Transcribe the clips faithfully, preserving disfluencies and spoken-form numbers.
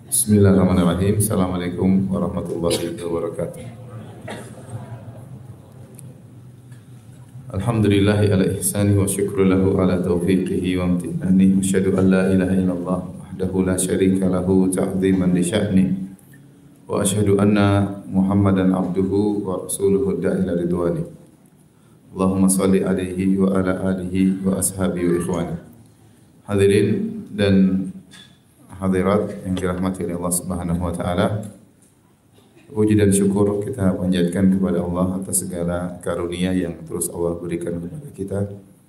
Bismillahirrahmanirrahim. Assalamualaikum warahmatullahi wabarakatuh. Alhamdulillahi ala ihsani wa syukru lahu ala taufiqihi wa amtinani. Wa syahadu an la ilaha illallah wahdahu la syarika lahu ta'ziman li sya'ni. Wa asyhadu anna Muhammadan abduhu wa rasuluhu da'ila ridwani. Allahumma salli alaihi wa ala alihi wa ashabihi wa ikhwani. Hadirin dan hadirat yang dirahmati oleh Allah Subhanahu wa taala. Puji dan syukur kita panjatkan kepada Allah atas segala karunia yang terus Allah berikan kepada kita.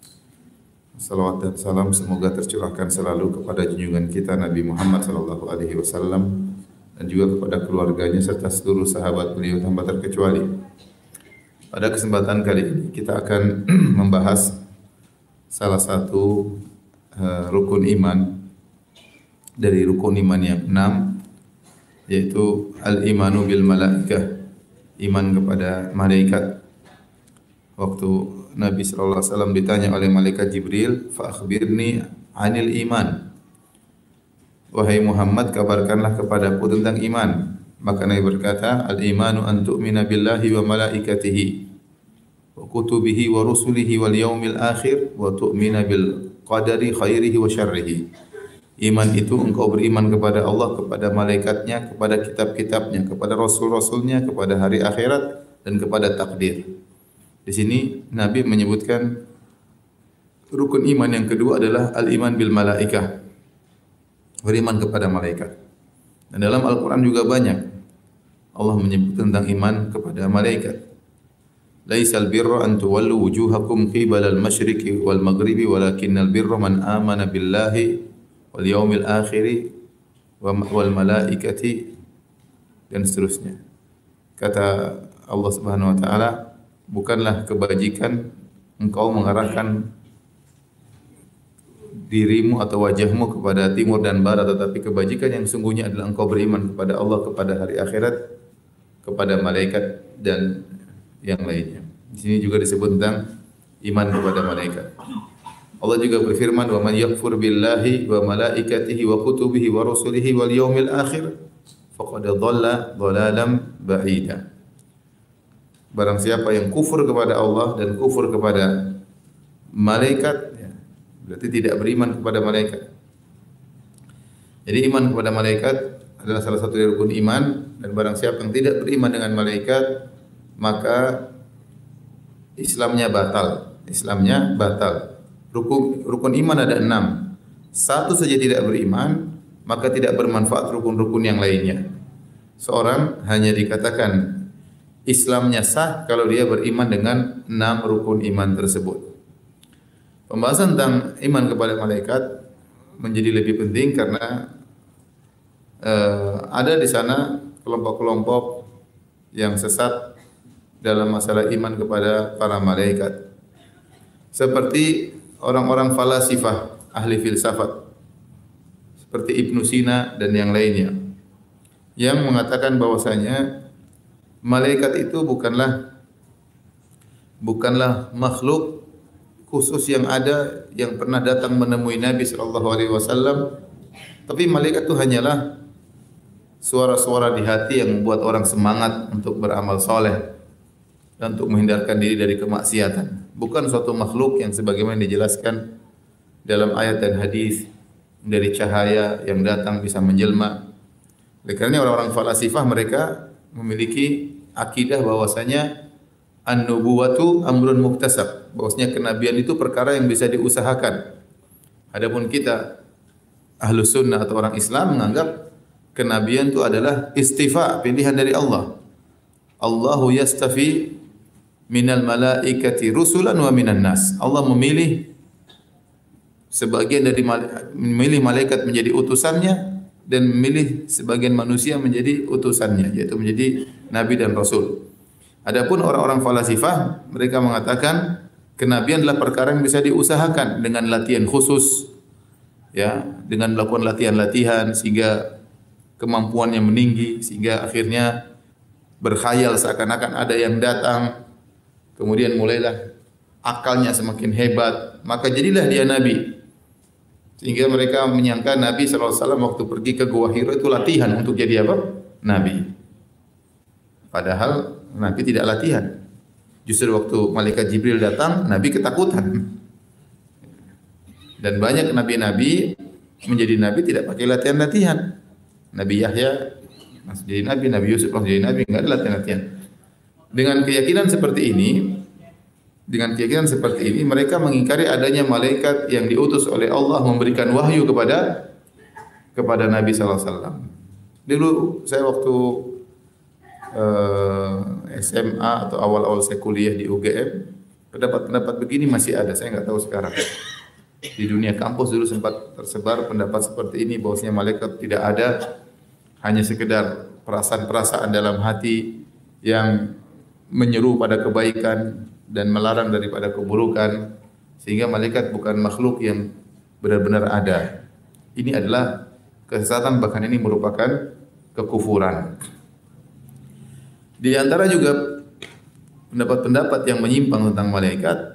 Salawat dan salam semoga tercurahkan selalu kepada junjungan kita Nabi Muhammad sallallahu alaihi wasallam dan juga kepada keluarganya serta seluruh sahabat beliau tanpa terkecuali. Pada kesempatan kali ini kita akan membahas salah satu uh, rukun iman dari rukun iman yang enam, yaitu al-imanu bil malaikah, iman kepada malaikat. Waktu Nabi sallallahu alaihi wasallam ditanya oleh malaikat Jibril, fa akhbirni anil iman, wahai Muhammad kabarkanlah kepadaku tentang iman. Maka Nabi berkata, al-imanu an tu'mina billahi wa malaikatihi wa kutubihi wa rusulihi wal yaumil akhir wa tu'mina bil qadari khairihi wa syarrihi. Iman itu engkau beriman kepada Allah, kepada malaikatnya, kepada kitab-kitabnya, kepada rasul-rasulnya, kepada hari akhirat dan kepada takdir. Di sini Nabi menyebutkan rukun iman yang kedua adalah al-iman bil malaikah, beriman kepada malaikat. Dan dalam Al-Quran juga banyak Allah menyebut tentang iman kepada malaikat. Laisal birra an tuwallu wujuhakum qibala al-masyriqi wal maghribi walakinnal birra man amana billahi wal yaumil akhiri wal malaikati dan seterusnya. Kata Allah Subhanahu wa taala, bukanlah kebajikan engkau mengarahkan dirimu atau wajahmu kepada timur dan barat, tetapi kebajikan yang sungguhnya adalah engkau beriman kepada Allah, kepada hari akhirat, kepada malaikat dan yang lainnya. Di sini juga disebut tentang iman kepada malaikat. Allah juga berfirman, wa man yakfur billahi wa malaikatihi wa kutubihi wa rusulihi wal yaumil akhir faqad dhalla dhalalan ba'ida. Barang siapa yang kufur kepada Allah dan kufur kepada malaikat, ya, berarti tidak beriman kepada malaikat. Jadi iman kepada malaikat adalah salah satu dari rukun iman, dan barang siapa yang tidak beriman dengan malaikat, maka Islamnya batal. Islamnya batal. Rukun, rukun iman ada enam. Satu saja tidak beriman, maka tidak bermanfaat rukun-rukun yang lainnya. Seorang hanya dikatakan Islamnya sah kalau dia beriman dengan enam rukun iman tersebut. Pembahasan tentang iman kepada malaikat menjadi lebih penting karena uh, ada di sana kelompok-kelompok yang sesat dalam masalah iman kepada para malaikat. Seperti orang-orang falasifah, ahli filsafat seperti Ibnu Sina dan yang lainnya yang mengatakan bahwasanya malaikat itu bukanlah bukanlah makhluk khusus yang ada yang pernah datang menemui Nabi sallallahu alaihi wasallam, tapi malaikat itu hanyalah suara-suara di hati yang membuat orang semangat untuk beramal soleh dan untuk menghindarkan diri dari kemaksiatan. Bukan suatu makhluk yang sebagaimana dijelaskan dalam ayat dan hadis dari cahaya yang datang bisa menjelma. Oleh kerana orang-orang falasifah mereka memiliki akidah bahwasanya an-nubuwatu amrun muktasab, bahwasanya kenabian itu perkara yang bisa diusahakan. Adapun kita Ahlus Sunnah atau orang Islam menganggap kenabian itu adalah istifa, pilihan dari Allah. Allahu yastafi minal malaikati rusulan wa minan nas. Allah memilih sebagian dari memilih malaikat menjadi utusannya dan memilih sebagian manusia menjadi utusannya, yaitu menjadi nabi dan rasul. Adapun orang-orang falasifah, mereka mengatakan kenabian adalah perkara yang bisa diusahakan dengan latihan khusus, ya, dengan melakukan latihan-latihan sehingga kemampuannya meninggi, sehingga akhirnya berkhayal seakan-akan ada yang datang. Kemudian mulailah akalnya semakin hebat, maka jadilah dia nabi. Sehingga mereka menyangka Nabi sallallahu alaihi wasallam waktu pergi ke Gua Hira itu latihan untuk jadi apa? Nabi. Padahal Nabi tidak latihan. Justru waktu malaikat Jibril datang, Nabi ketakutan. Dan banyak nabi-nabi menjadi nabi tidak pakai latihan-latihan. Nabi Yahya masih jadi nabi, Nabi Yusuf masih jadi nabi, enggak ada latihan-latihan. Dengan keyakinan seperti ini, dengan keyakinan seperti ini, mereka mengingkari adanya malaikat yang diutus oleh Allah memberikan wahyu kepada kepada Nabi sallallahu alaihi wasallam. Dulu saya waktu uh, S M A atau awal-awal saya kuliah di U G M, pendapat-pendapat begini masih ada, saya enggak tahu sekarang. Di dunia kampus dulu sempat tersebar pendapat seperti ini, bahwasanya malaikat tidak ada, hanya sekedar perasaan-perasaan dalam hati yang menyeru pada kebaikan dan melarang daripada keburukan, sehingga malaikat bukan makhluk yang benar-benar ada. Ini adalah kesesatan, bahkan ini merupakan kekufuran. Di antara juga pendapat-pendapat yang menyimpang tentang malaikat,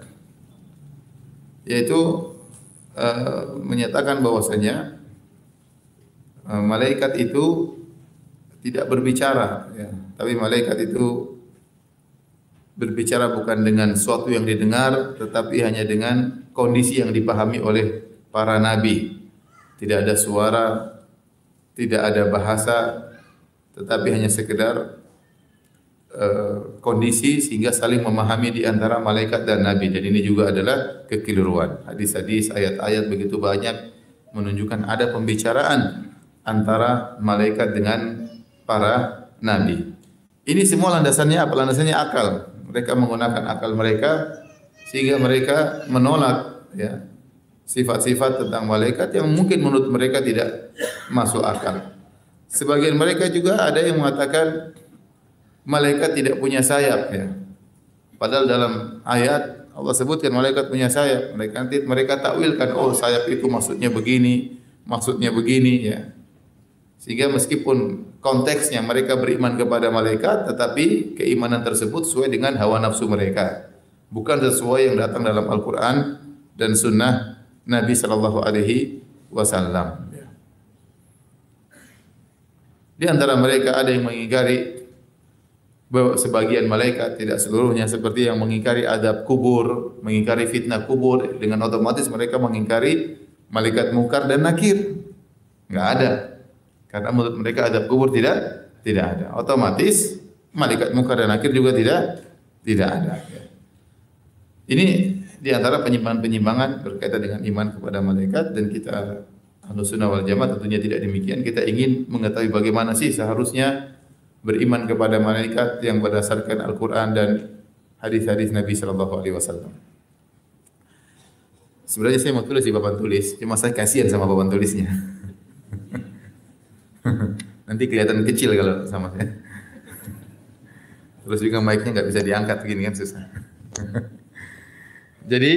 yaitu Uh, menyatakan bahwasanya uh, malaikat itu tidak berbicara, ya. Tapi malaikat itu berbicara bukan dengan sesuatu yang didengar, tetapi hanya dengan kondisi yang dipahami oleh para nabi. Tidak ada suara, tidak ada bahasa, tetapi hanya sekedar uh, kondisi sehingga saling memahami di antara malaikat dan nabi. Dan ini juga adalah kekeliruan. Hadis-hadis, ayat-ayat begitu banyak menunjukkan ada pembicaraan antara malaikat dengan para nabi. Ini semua landasannya apa? Landasannya akal. Mereka menggunakan akal mereka sehingga mereka menolak, ya, sifat-sifat tentang malaikat yang mungkin menurut mereka tidak masuk akal. Sebagian mereka juga ada yang mengatakan malaikat tidak punya sayap, ya. Padahal dalam ayat Allah sebutkan malaikat punya sayap. Mereka nanti mereka takwilkan, oh sayap itu maksudnya begini, maksudnya begini, ya. Sehingga meskipun konteksnya mereka beriman kepada malaikat, tetapi keimanan tersebut sesuai dengan hawa nafsu mereka, bukan sesuai yang datang dalam Al-Quran dan Sunnah Nabi Sallallahu Alaihi Wasallam. Di antara mereka ada yang mengingkari bahwa sebagian malaikat, tidak seluruhnya, seperti yang mengingkari azab kubur, mengingkari fitnah kubur. Dengan otomatis mereka mengingkari malaikat mungkar dan nakir. Enggak ada. Karena menurut mereka azab kubur tidak tidak ada. Otomatis malaikat mungkar dan nakir juga tidak tidak ada. Ini di antara penyimpangan-penyimpangan berkaitan dengan iman kepada malaikat, dan kita Ahlus Sunnah wal Jamaah tentunya tidak demikian. Kita ingin mengetahui bagaimana sih seharusnya beriman kepada malaikat yang berdasarkan Al-Quran dan hadis-hadis Nabi Sallallahu Alaihi Wasallam. Sebenarnya saya mau tulis di papan tulis, cuma saya kasihan sama papan tulisnya. Nanti kelihatan kecil kalau sama saya. Terus juga mic-nya nggak bisa diangkat begini kan, susah. Jadi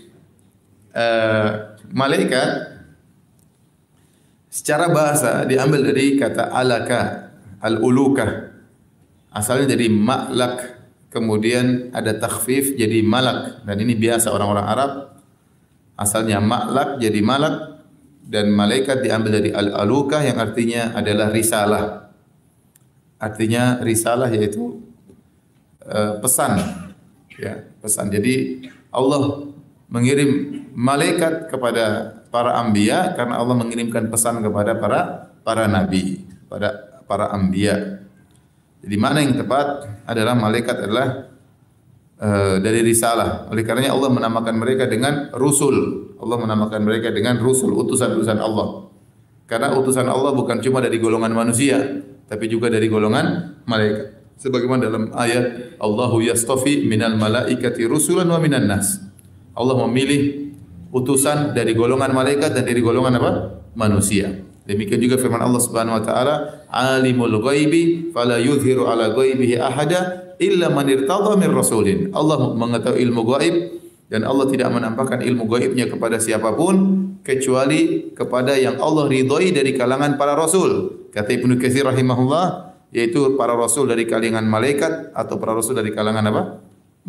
uh, malaikat secara bahasa diambil dari kata alaka, al-ulukah. Asalnya dari ma'lak, kemudian ada takhfif jadi malak, dan ini biasa orang-orang Arab. Asalnya ma'lak jadi malak, dan malaikat diambil dari al-alukah yang artinya adalah risalah. Artinya risalah yaitu uh, pesan, ya, pesan. Jadi Allah mengirim malaikat kepada para anbiya karena Allah mengirimkan pesan kepada para para nabi, pada para anbiya. Jadi makna yang tepat adalah malaikat adalah uh, dari risalah. Oleh karenanya Allah menamakan mereka dengan rusul. Allah menamakan mereka dengan rusul, utusan-utusan Allah. Karena utusan Allah bukan cuma dari golongan manusia, tapi juga dari golongan malaikat. Sebagaimana dalam ayat Allahu yastafi minal malaikati rusulan wa minan nas. Allah memilih utusan dari golongan malaikat dan dari golongan apa? Manusia. Demikian juga firman Allah Subhanahu wa taala, alimul ghaibi fala yuzhiru ala ghaibihi ahada illa man irtadha min rasulin. Allah mengetahui ilmu gaib dan Allah tidak menampakkan ilmu gaibnya kepada siapapun kecuali kepada yang Allah ridhai dari kalangan para rasul. Kata Ibnu Katsir rahimahullah, yaitu para rasul dari kalangan malaikat atau para rasul dari kalangan apa?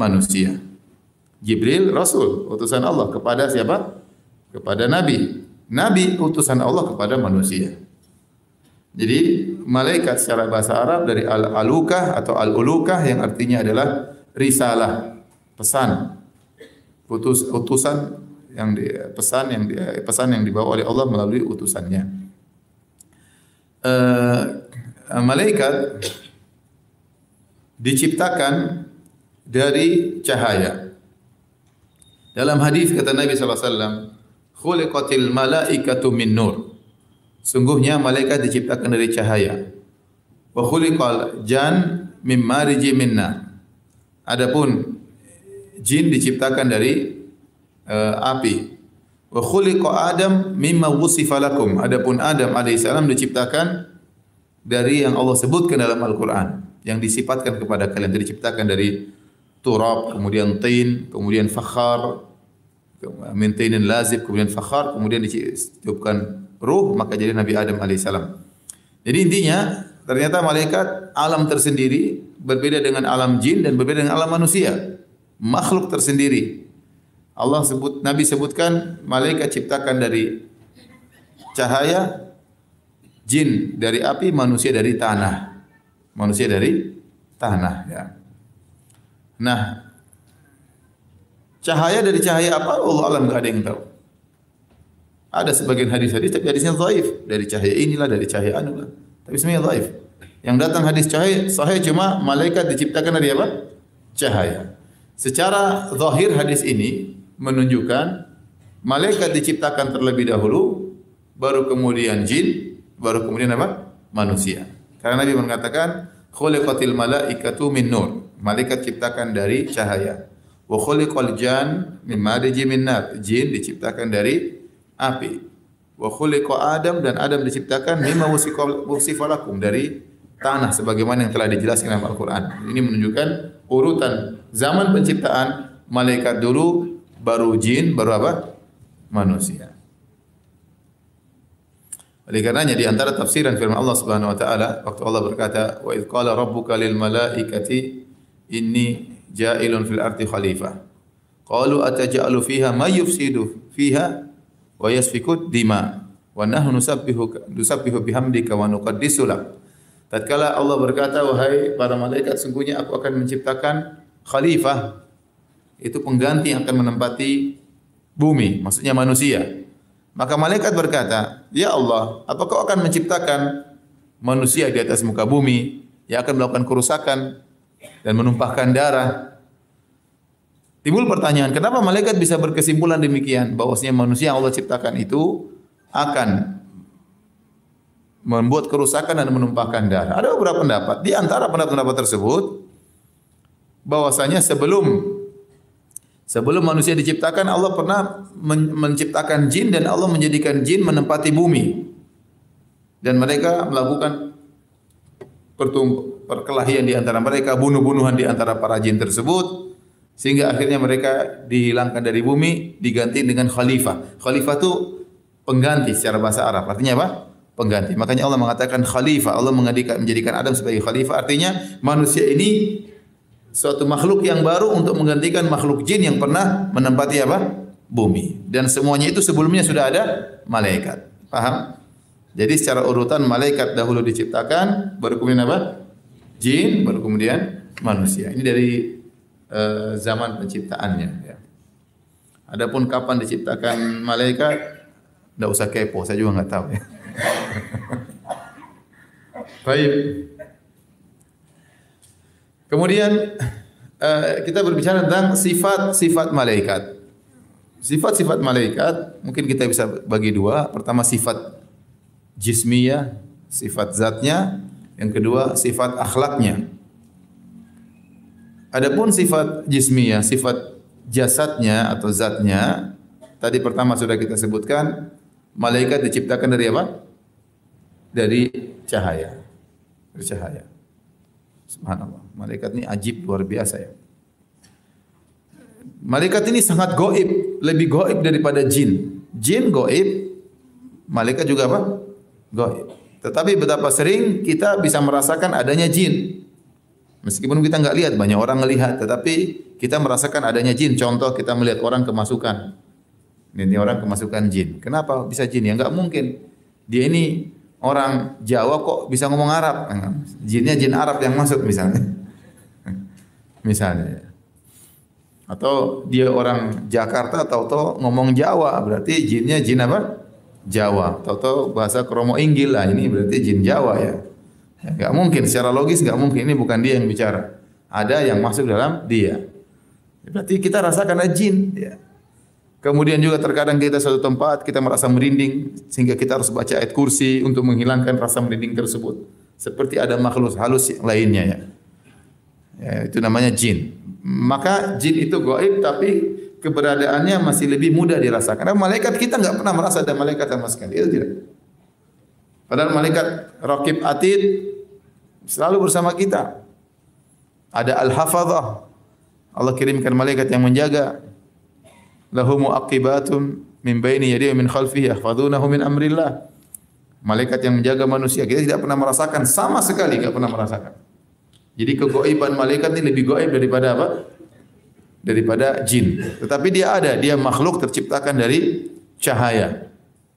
Manusia. Jibril rasul, utusan Allah kepada siapa? Kepada nabi. nabi utusan Allah kepada manusia. Jadi malaikat secara bahasa Arab dari al-alukah atau al-ulukah yang artinya adalah risalah, pesan, utus, utusan yang di, pesan yang di, pesan yang dibawa oleh Allah melalui utusannya. Uh, malaikat diciptakan dari cahaya. Dalam hadis kata Nabi sallallahu alaihi wasallam, khuliqatil malaikatu min nur. Sungguhnya malaikat diciptakan dari cahaya. Wa khuliqal jan mim mariji min nar. Adapun jin diciptakan dari uh, api. Wa khuliqa Adam mimma wusifa lakum. Adapun Adam alaihissalam diciptakan dari yang Allah sebutkan dalam Al-Qur'an, yang disifatkan kepada kalian. Diciptakan dari turab, kemudian tin, kemudian fakhar, min tinin lazib, kemudian fakhar, kemudian diciptakan ruh, maka jadi Nabi Adam alaihissalam. Jadi intinya ternyata malaikat alam tersendiri, berbeda dengan alam jin dan berbeda dengan alam manusia, makhluk tersendiri. Allah sebut, Nabi sebutkan malaikat ciptakan dari cahaya, jin dari api, manusia dari tanah. Manusia dari tanah. Ya. Nah, cahaya dari cahaya apa? Allah alam tidak ada yang tahu. Ada sebagian hadis-hadis tapi hadisnya dhaif, dari cahaya inilah, dari cahaya anu lah. Tapi semuanya dhaif. Yang datang hadis cahaya sahih cuma malaikat diciptakan dari apa? Cahaya. Secara zahir hadis ini menunjukkan malaikat diciptakan terlebih dahulu, baru kemudian jin, baru kemudian apa? Manusia. Karena Nabi mengatakan khuliqatil malaikatu min nur. Malaikat diciptakan dari cahaya. Wa khuliqal jan min mariji min nar. Jin diciptakan dari api. Wa khuliqa Adam, dan Adam diciptakan mimma wusifa lakum, dari tanah sebagaimana yang telah dijelaskan dalam Al-Qur'an. Ini menunjukkan urutan zaman penciptaan, malaikat dulu, baru jin, baru apa? Manusia. Oleh karenanya di antara tafsiran firman Allah Subhanahu wa taala, waktu Allah berkata, "Wa idz qala rabbuka lil malaikati inni ja'ilun fil ardi khalifah." Qalu ataj'alu fiha may yufsidu fiha wa yasfiku dima wa nahnu nusabbihu nusabbihu bihamdika wa nuqaddisu lak. Tatkala Allah berkata, wahai para malaikat, sungguhnya aku akan menciptakan khalifah, itu pengganti yang akan menempati bumi, maksudnya manusia. Maka malaikat berkata, ya Allah, apa kau akan menciptakan manusia di atas muka bumi yang akan melakukan kerusakan dan menumpahkan darah? Timbul pertanyaan, kenapa malaikat bisa berkesimpulan demikian, bahwasanya manusia yang Allah ciptakan itu akan membuat kerusakan dan menumpahkan darah? Ada beberapa pendapat. Di antara pendapat-pendapat tersebut, bahwasanya sebelum sebelum manusia diciptakan, Allah pernah men menciptakan jin, dan Allah menjadikan jin menempati bumi, dan mereka melakukan perkelahian di antara mereka, bunuh-bunuhan di antara para jin tersebut, sehingga akhirnya mereka dihilangkan dari bumi, diganti dengan khalifah. Khalifah itu pengganti secara bahasa Arab. Artinya apa? Pengganti. Makanya Allah mengatakan khalifah. Allah menjadikan Adam sebagai khalifah. Artinya manusia ini suatu makhluk yang baru untuk menggantikan makhluk jin yang pernah menempati apa? Bumi. Dan semuanya itu sebelumnya sudah ada malaikat. Paham? Jadi secara urutan malaikat dahulu diciptakan, baru kemudian apa? Jin, baru kemudian manusia. Ini dari Uh, zaman penciptaannya. Ya. Adapun kapan diciptakan malaikat, tidak usah kepo, saya juga enggak tahu. Ya. Baik. Kemudian uh, kita berbicara tentang sifat-sifat malaikat. Sifat-sifat malaikat mungkin kita bisa bagi dua. Pertama sifat jismiyah, sifat zatnya. Yang kedua sifat akhlaknya. Adapun sifat jismiyah, sifat jasadnya atau zatnya, tadi pertama sudah kita sebutkan, malaikat diciptakan dari apa? Dari cahaya. Dari cahaya. Subhanallah. Malaikat ini ajib, luar biasa ya. Malaikat ini sangat gaib, lebih gaib daripada jin. Jin gaib, malaikat juga apa? Gaib. Tetapi betapa sering kita bisa merasakan adanya jin. Meskipun kita enggak lihat, banyak orang melihat, tetapi kita merasakan adanya jin. Contoh, kita melihat orang kemasukan. Ini orang kemasukan jin. Kenapa bisa jin? Ya enggak mungkin. Dia ini orang Jawa kok bisa ngomong Arab. Jinnya jin Arab yang masuk misalnya. Misalnya. Atau dia orang Jakarta tahu-tahu ngomong Jawa, berarti jinnya jin apa? Jawa. Tahu-tahu bahasa kromo inggil lah, ini berarti jin Jawa ya. Enggak mungkin secara logis, enggak mungkin, ini bukan dia yang bicara. Ada yang masuk dalam dia. Berarti kita rasakan ada jin ya. Kemudian juga terkadang kita suatu tempat kita merasa merinding sehingga kita harus baca ayat kursi untuk menghilangkan rasa merinding tersebut. Seperti ada makhluk halus lainnya ya. Ya, itu namanya jin. Maka jin itu gaib tapi keberadaannya masih lebih mudah dirasakan. Karena malaikat kita enggak pernah merasa ada malaikat sama sekali. Itu tidak. Padahal malaikat Raqib Atid selalu bersama kita. Ada Al-Hafadhah. Allah kirimkan malaikat yang menjaga. Lahu mu'aqibatun min baini yadihi min khalfihi yahfazunahu min amrillah. Malaikat yang menjaga manusia. Kita tidak pernah merasakan, sama sekali tidak pernah merasakan. Jadi kegaiban malaikat ini lebih gaib daripada apa? Daripada jin. Tetapi dia ada, dia makhluk terciptakan dari cahaya.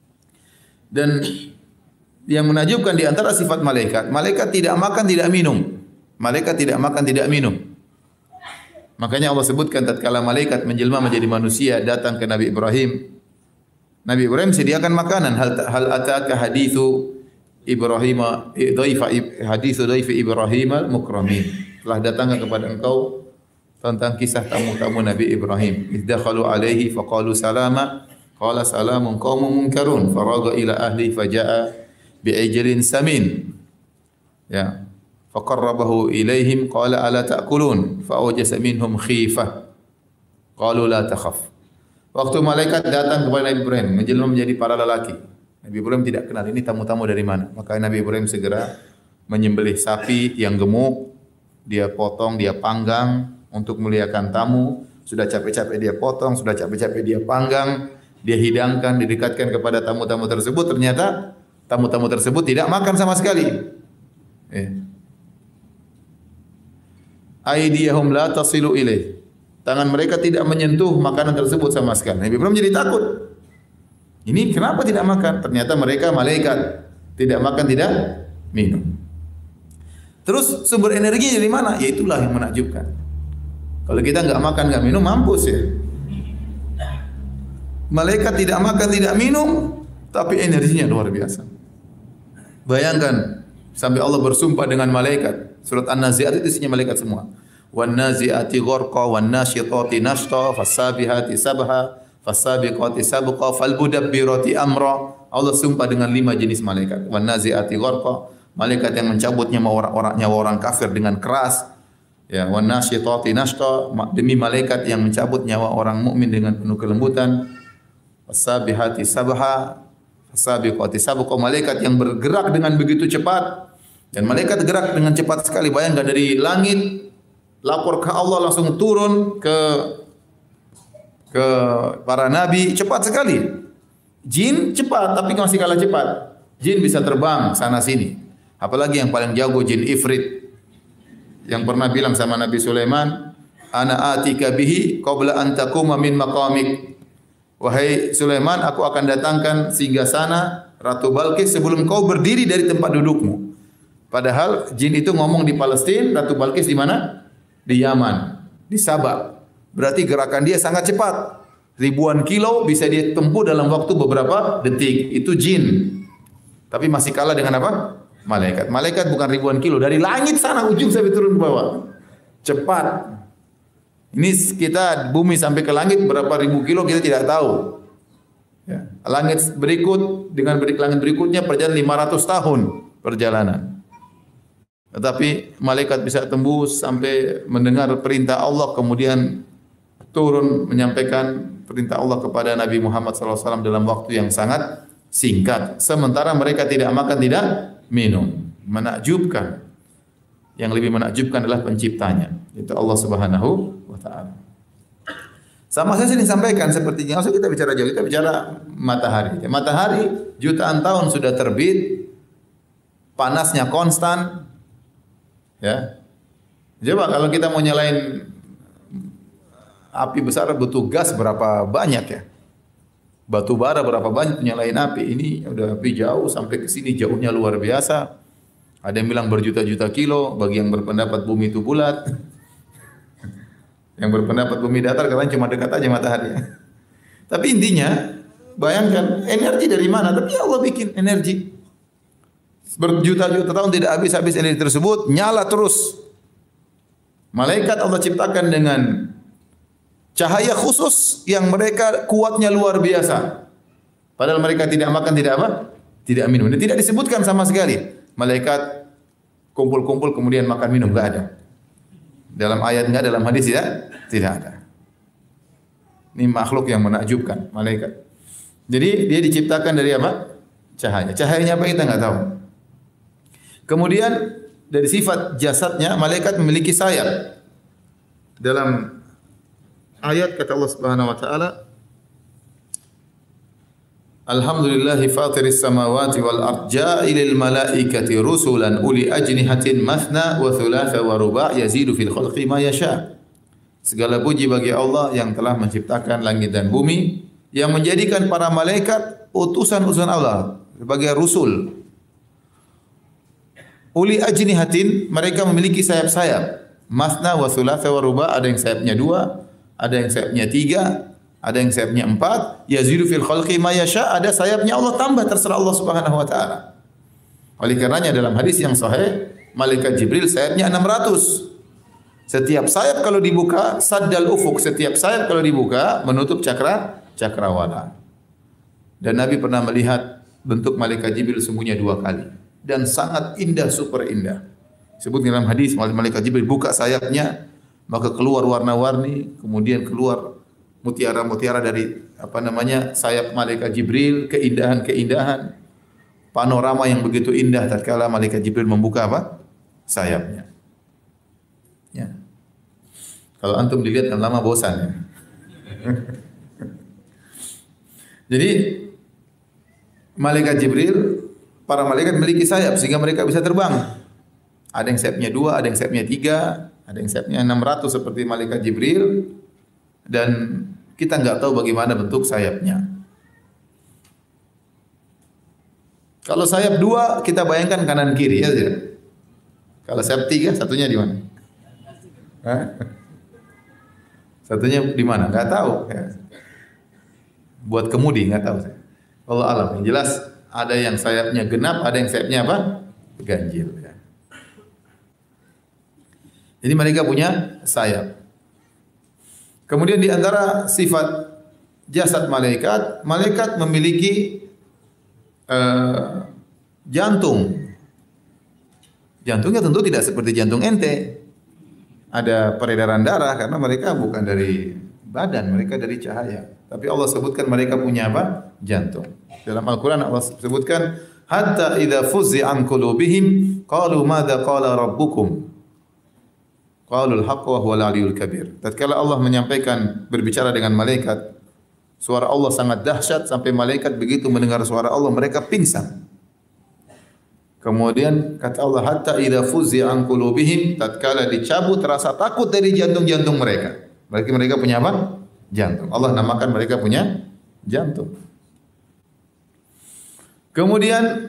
Dan yang menakjubkan di antara sifat malaikat, malaikat tidak makan, tidak minum. Malaikat tidak makan, tidak minum. Makanya Allah sebutkan tatkala malaikat menjelma menjadi manusia datang ke Nabi Ibrahim. Nabi Ibrahim sediakan makanan. Hal hal ataka hadithu Ibrahim dhaifa hadithu dhaifi Ibrahim al-mukramin. Telah datang kepada engkau tentang kisah tamu-tamu Nabi Ibrahim. Izdakhalu alaihi faqalu salama. Qala salamun qaumun munkarun. Faraga ila ahli faja'a bi'ijlin samin. Ya. Faqarrabahu ilaihim qala ala ta'kulun fa'awjasa minhum khifah qalu la takhaf. Waktu malaikat datang kepada Nabi Ibrahim menjelma menjadi para lelaki, Nabi Ibrahim tidak kenal ini tamu-tamu dari mana. Maka Nabi Ibrahim segera menyembelih sapi yang gemuk, dia potong, dia panggang untuk memuliakan tamu. Sudah capek-capek dia potong, sudah capek-capek dia panggang, dia hidangkan, didekatkan kepada tamu-tamu tersebut. Ternyata tamu-tamu tersebut tidak makan sama sekali. Eh. Aydiyahum la tasilu ilaih. Tangan mereka tidak menyentuh makanan tersebut sama sekali. Nabi Ibrahim jadi takut. Ini kenapa tidak makan? Ternyata mereka malaikat. Tidak makan, tidak minum. Terus sumber energi dari mana? Ya itulah yang menakjubkan. Kalau kita enggak makan, enggak minum, mampus ya. Malaikat tidak makan, tidak minum, tapi energinya luar biasa. Bayangkan sampai Allah bersumpah dengan malaikat. Surat An-Nazi'at itu isinya malaikat semua. Wan nazi'ati gharqa wan nasyitati nashta fasabihati sabha fasabiqati sabqa falmudabbirati amra. Allah sumpah dengan lima jenis malaikat. Wan nazi'ati gharqa, malaikat yang mencabut nyawa orang-orang nyawa orang kafir dengan keras. Ya, wan nasyitati nashta, demi malaikat yang mencabut nyawa orang mukmin dengan penuh kelembutan. Fasabihati sabha fasabiqati sabqa, malaikat yang bergerak dengan begitu cepat. Dan malaikat gerak dengan cepat sekali. Bayangkan dari langit lapor ke Allah langsung turun ke ke para nabi cepat sekali. Jin cepat tapi masih kalah cepat. Jin bisa terbang sana sini. Apalagi yang paling jago jin Ifrit yang pernah bilang sama Nabi Sulaiman, "Ana atika bihi qabla an taquma min maqamik." Wahai Sulaiman, aku akan datangkan singgasana Ratu Balqis sebelum kau berdiri dari tempat dudukmu. Padahal jin itu ngomong di Palestina, Ratu Balqis di mana? Di Yaman, di Sabah. Berarti gerakan dia sangat cepat. Ribuan kilo bisa dia tempuh dalam waktu beberapa detik. Itu jin. Tapi masih kalah dengan apa? Malaikat. Malaikat bukan ribuan kilo. Dari langit sana ujung sampai turun ke bawah. Cepat. Ini kita bumi sampai ke langit berapa ribu kilo kita tidak tahu. Ya. Langit berikut dengan langit berikutnya perjalanan lima ratus tahun perjalanan. Tetapi malaikat bisa tembus sampai mendengar perintah Allah kemudian turun menyampaikan perintah Allah kepada Nabi Muhammad sallallahu alaihi wasallam dalam waktu yang sangat singkat. Sementara mereka tidak makan, tidak minum. Menakjubkan. Yang lebih menakjubkan adalah penciptanya, itu Allah Subhanahu wa taala. Sama saya sering sampaikan sepertinya, usah kita bicara jauh, kita bicara matahari. Matahari jutaan tahun sudah terbit, panasnya konstan. Ya. Coba kalau kita mau nyalain api besar butuh gas berapa banyak ya? batu bara berapa banyak nyalain api. Ini udah api jauh sampai ke sini, jauhnya luar biasa. Ada yang bilang berjuta-juta kilo, bagi yang berpendapat bumi itu bulat. Yang berpendapat bumi datar katanya cuma dekat aja matahari. Tapi intinya, bayangkan energi dari mana? Tapi Allah bikin energi. Berjuta-juta tahun tidak habis-habis energi tersebut, nyala terus. Malaikat Allah ciptakan dengan cahaya khusus yang mereka kuatnya luar biasa. Padahal mereka tidak makan, tidak apa? Tidak minum. Ini tidak disebutkan sama sekali. Malaikat kumpul-kumpul kemudian makan minum, enggak ada. Dalam ayat enggak, dalam hadis tidak, tidak ada. Ini makhluk yang menakjubkan, malaikat. Jadi dia diciptakan dari apa? Cahaya. Cahayanya apa kita enggak tahu. Kemudian dari sifat jasadnya, malaikat memiliki sayap. Dalam ayat kata Allah Subhanahu wa taala, Alhamdulillahi fatiris samawati wal ard ja'ilil malaikati rusulan uli ajnihatin mathna wa thulatha wa ruba' yazidu fil khalqi ma yasha. Segala puji bagi Allah yang telah menciptakan langit dan bumi, yang menjadikan para malaikat utusan-utusan Allah sebagai rusul. Uli ajnihatin, mereka memiliki sayap-sayap. Mathna wa thulatha wa ruba', ada yang sayapnya dua, ada yang sayapnya tiga, ada yang sayapnya empat. Yazidu fil khalqi ma yasha, ada sayapnya Allah tambah terserah Allah Subhanahu wa taala. Oleh karenanya dalam hadis yang sahih, malaikat Jibril sayapnya enam ratus. Setiap sayap kalau dibuka, saddal ufuk, setiap sayap kalau dibuka menutup cakra cakrawala. Dan Nabi pernah melihat bentuk malaikat Jibril sungguhnya dua kali dan sangat indah, super indah. Sebut dalam hadis malaikat Jibril buka sayapnya, maka keluar warna-warni, kemudian keluar mutiara-mutiara dari apa namanya sayap malaikat Jibril, keindahan-keindahan, panorama yang begitu indah tatkala malaikat Jibril membuka apa? Sayapnya. Ya. Kalau antum dilihat lama bosan ya. Jadi malaikat Jibril, para malaikat memiliki sayap sehingga mereka bisa terbang. Ada yang sayapnya dua, ada yang sayapnya tiga, ada yang sayapnya enam ratus seperti malaikat Jibril, dan kita enggak tahu bagaimana bentuk sayapnya. Kalau sayap dua, kita bayangkan kanan kiri, ya tidak? Kalau sayap tiga, satunya di mana? Hah? Satunya di mana? Enggak tahu. Ya. Buat kemudi, enggak tahu saya. Allah alam. Yang jelas ada yang sayapnya genap, ada yang sayapnya apa? Ganjil. Ya. Jadi mereka punya sayap. Kemudian di antara sifat jasad malaikat, malaikat memiliki uh, jantung. Jantungnya tentu tidak seperti jantung ente. Ada peredaran darah karena mereka bukan dari badan, mereka dari cahaya. Tapi Allah sebutkan mereka punya apa? Jantung. Dalam Al-Quran Allah sebutkan, hatta idza fuzzi'a an qulubihim qalu madza qala rabbukum. Qaulul haqq wa huwal aliyyul kabir. Tatkala Allah menyampaikan berbicara dengan malaikat, suara Allah sangat dahsyat sampai malaikat begitu mendengar suara Allah mereka pingsan. Kemudian kata Allah, hatta idza fuzzi'a an qulubihim, tatkala dicabut rasa takut dari jantung-jantung mereka. Berarti mereka punya apa? Jantung. Allah namakan mereka punya jantung. Kemudian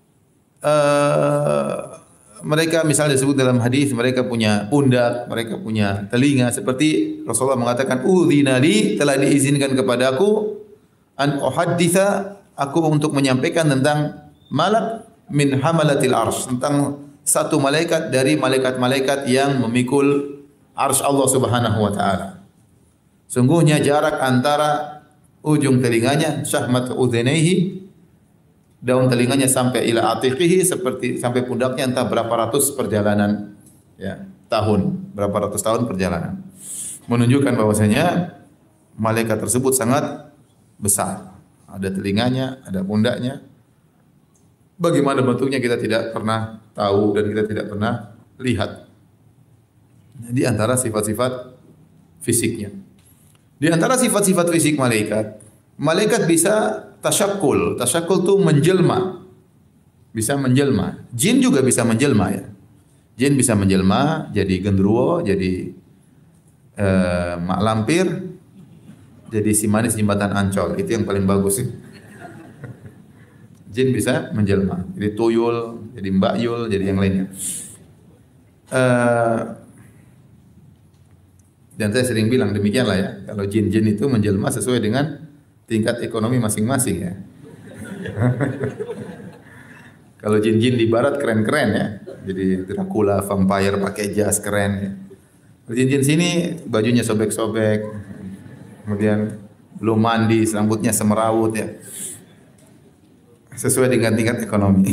uh, mereka misalnya disebut dalam hadis mereka punya pundak, mereka punya telinga, seperti Rasulullah mengatakan, udzina li, telah diizinkan kepadaku an uhadditsa, aku untuk menyampaikan tentang malak min hamalatil arsh, tentang satu malaikat dari malaikat-malaikat yang memikul arsy Allah Subhanahu wa taala. Sungguhnya jarak antara ujung telinganya syahmat udhunaihi, daun telinganya sampai ila atiqihi, seperti sampai pundaknya entah berapa ratus perjalanan ya, tahun, berapa ratus tahun perjalanan. Menunjukkan bahwasanya malaikat tersebut sangat besar. Ada telinganya, ada pundaknya. Bagaimana bentuknya kita tidak pernah tahu dan kita tidak pernah lihat. Di antara sifat-sifat fisiknya. Di antara sifat-sifat fisik malaikat, malaikat bisa tasyakkul. Tasyakkul itu menjelma. Bisa menjelma. Jin juga bisa menjelma ya. Jin bisa menjelma jadi genderuwo, jadi uh, mak lampir, jadi si manis jembatan Ancol, itu yang paling bagus sih. Jin bisa menjelma, jadi tuyul, jadi Mbak Yul, jadi yang lainnya. Uh, dan saya sering bilang demikianlah ya, kalau jin-jin itu menjelma sesuai dengan tingkat ekonomi masing-masing ya. Kalau jin-jin di barat keren-keren ya, jadi Dracula, vampire pakai jas keren ya. Kalau jin-jin sini bajunya sobek-sobek, kemudian belum mandi, rambutnya semerawut ya. Sesuai dengan tingkat ekonomi.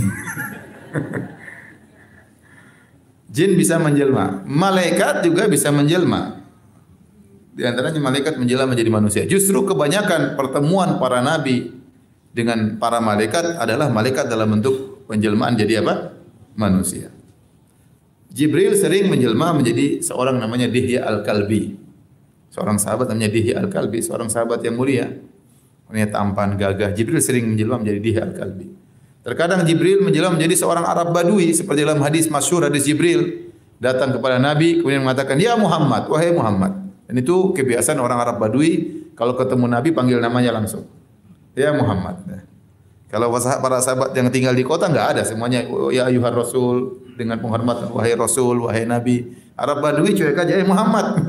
Jin bisa menjelma, malaikat juga bisa menjelma. Di antaranya malaikat menjelma menjadi manusia. Justru kebanyakan pertemuan para nabi dengan para malaikat adalah malaikat dalam bentuk penjelmaan jadi apa? Manusia. Jibril sering menjelma menjadi seorang namanya Dihya Al-Kalbi. Seorang sahabat namanya Dihya Al-Kalbi, seorang sahabat yang mulia. Orangnya tampan, gagah. Jibril sering menjelma menjadi Dihya Al-Kalbi. Terkadang Jibril menjelma menjadi seorang Arab Badui seperti dalam hadis masyhur, hadis Jibril datang kepada Nabi kemudian mengatakan, "Ya Muhammad, wahai Muhammad." Dan itu kebiasaan orang Arab Badui, kalau ketemu Nabi panggil namanya langsung. "Ya Muhammad." Kalau para sahabat yang tinggal di kota enggak ada, semuanya ya ayuhar Rasul dengan penghormatan, wahai Rasul, wahai Nabi. Arab Badui cuek aja, "Eh Muhammad."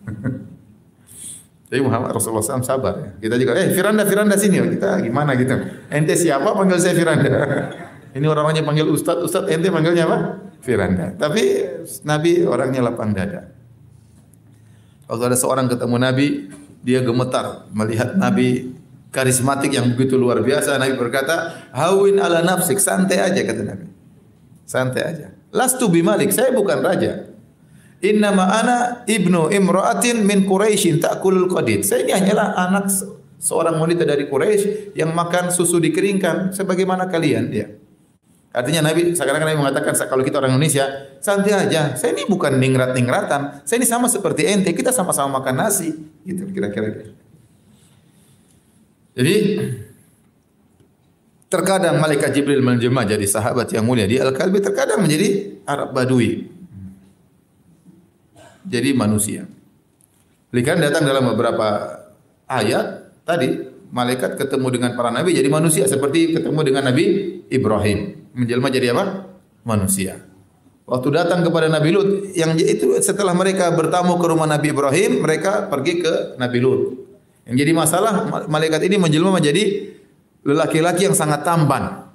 Jadi Muhammad Rasulullah shallallahu alaihi wasallam sabar ya. Kita juga, eh Firanda, Firanda sini. Kita gimana gitu. Ente siapa panggil saya Firanda. Ini orang-orangnya panggil Ustaz, Ustaz, ente panggilnya apa? Firanda. Tapi Nabi orangnya lapang dada. Kalau ada seorang ketemu Nabi, dia gemetar melihat Nabi karismatik yang begitu luar biasa. Nabi berkata, "Hawin ala nafsik, santai aja," kata Nabi. Santai aja. "Lastu bimalik, saya bukan raja. Innama ana ibnu imra'atin min Quraisyin ta'kulul qadid." Saya ini hanyalah anak seorang wanita dari Quraisy yang makan susu dikeringkan sebagaimana kalian dia. Artinya Nabi sekarang Nabi mengatakan kalau kita orang Indonesia, santai aja. Saya ini bukan ningrat-ningratan. Saya ini sama seperti ente, kita sama-sama makan nasi. Gitu kira-kira. Jadi terkadang malaikat Jibril menjelma jadi sahabat yang mulia di Al-Kalbi, terkadang menjadi Arab Badui. Jadi manusia. Lihat datang dalam beberapa ayat tadi malaikat ketemu dengan para nabi jadi manusia seperti ketemu dengan Nabi Ibrahim menjelma jadi apa? Manusia. Waktu datang kepada Nabi Lut yang itu setelah mereka bertamu ke rumah Nabi Ibrahim mereka pergi ke Nabi Lut. Yang jadi masalah malaikat ini menjelma menjadi lelaki-laki yang sangat tampan.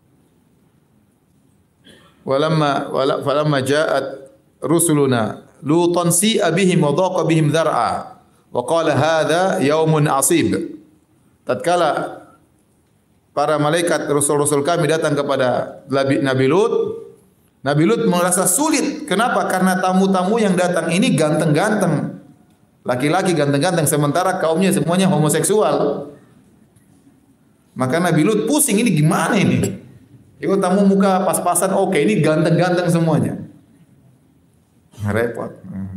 Walamma wala falamma ja'at rusuluna Lutan si'a bihim wa dhaqa bihim dhar'a wa qala hadha yaumun asib. Tatkala para malaikat rasul-rasul kami datang kepada Nabi Lut, Nabi Lut merasa sulit. Kenapa? Karena tamu-tamu yang datang ini ganteng-ganteng. Laki-laki ganteng-ganteng sementara kaumnya semuanya homoseksual. Maka Nabi Lut pusing, ini gimana ini? Itu tamu muka pas-pasan oke, okay, ini ganteng-ganteng semuanya. Repot.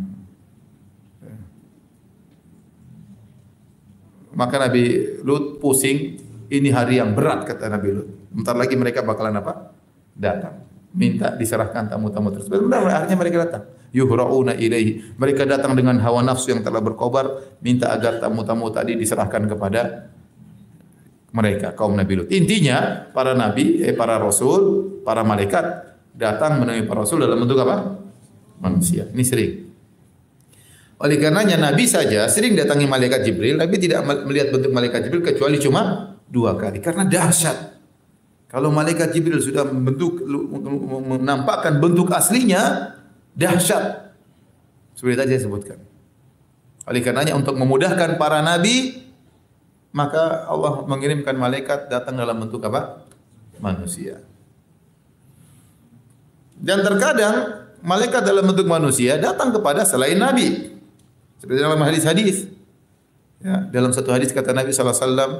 Maka Nabi Lut pusing, ini hari yang berat kata Nabi Lut. Bentar lagi mereka bakalan apa? Datang. Minta diserahkan tamu-tamu tersebut. Benar, akhirnya mereka datang. Yuhra'una ilaihi. Mereka datang dengan hawa nafsu yang telah berkobar, minta agar tamu-tamu tadi diserahkan kepada mereka, kaum Nabi Lut. Intinya, para nabi, eh, para rasul, para malaikat datang menemui para rasul dalam bentuk apa? Manusia. Ini sering. Oleh karenanya Nabi saja sering datangi malaikat Jibril, Nabi tidak melihat bentuk malaikat Jibril kecuali cuma dua kali. Karena dahsyat. Kalau malaikat Jibril sudah membentuk menampakkan bentuk aslinya, dahsyat. Seperti tadi saya sebutkan. Oleh karenanya untuk memudahkan para nabi, maka Allah mengirimkan malaikat datang dalam bentuk apa? Manusia. Dan terkadang malaikat dalam bentuk manusia datang kepada selain Nabi. Seperti dalam hadis-hadis. Ya, dalam satu hadis kata Nabi sallallahu alaihi wasallam,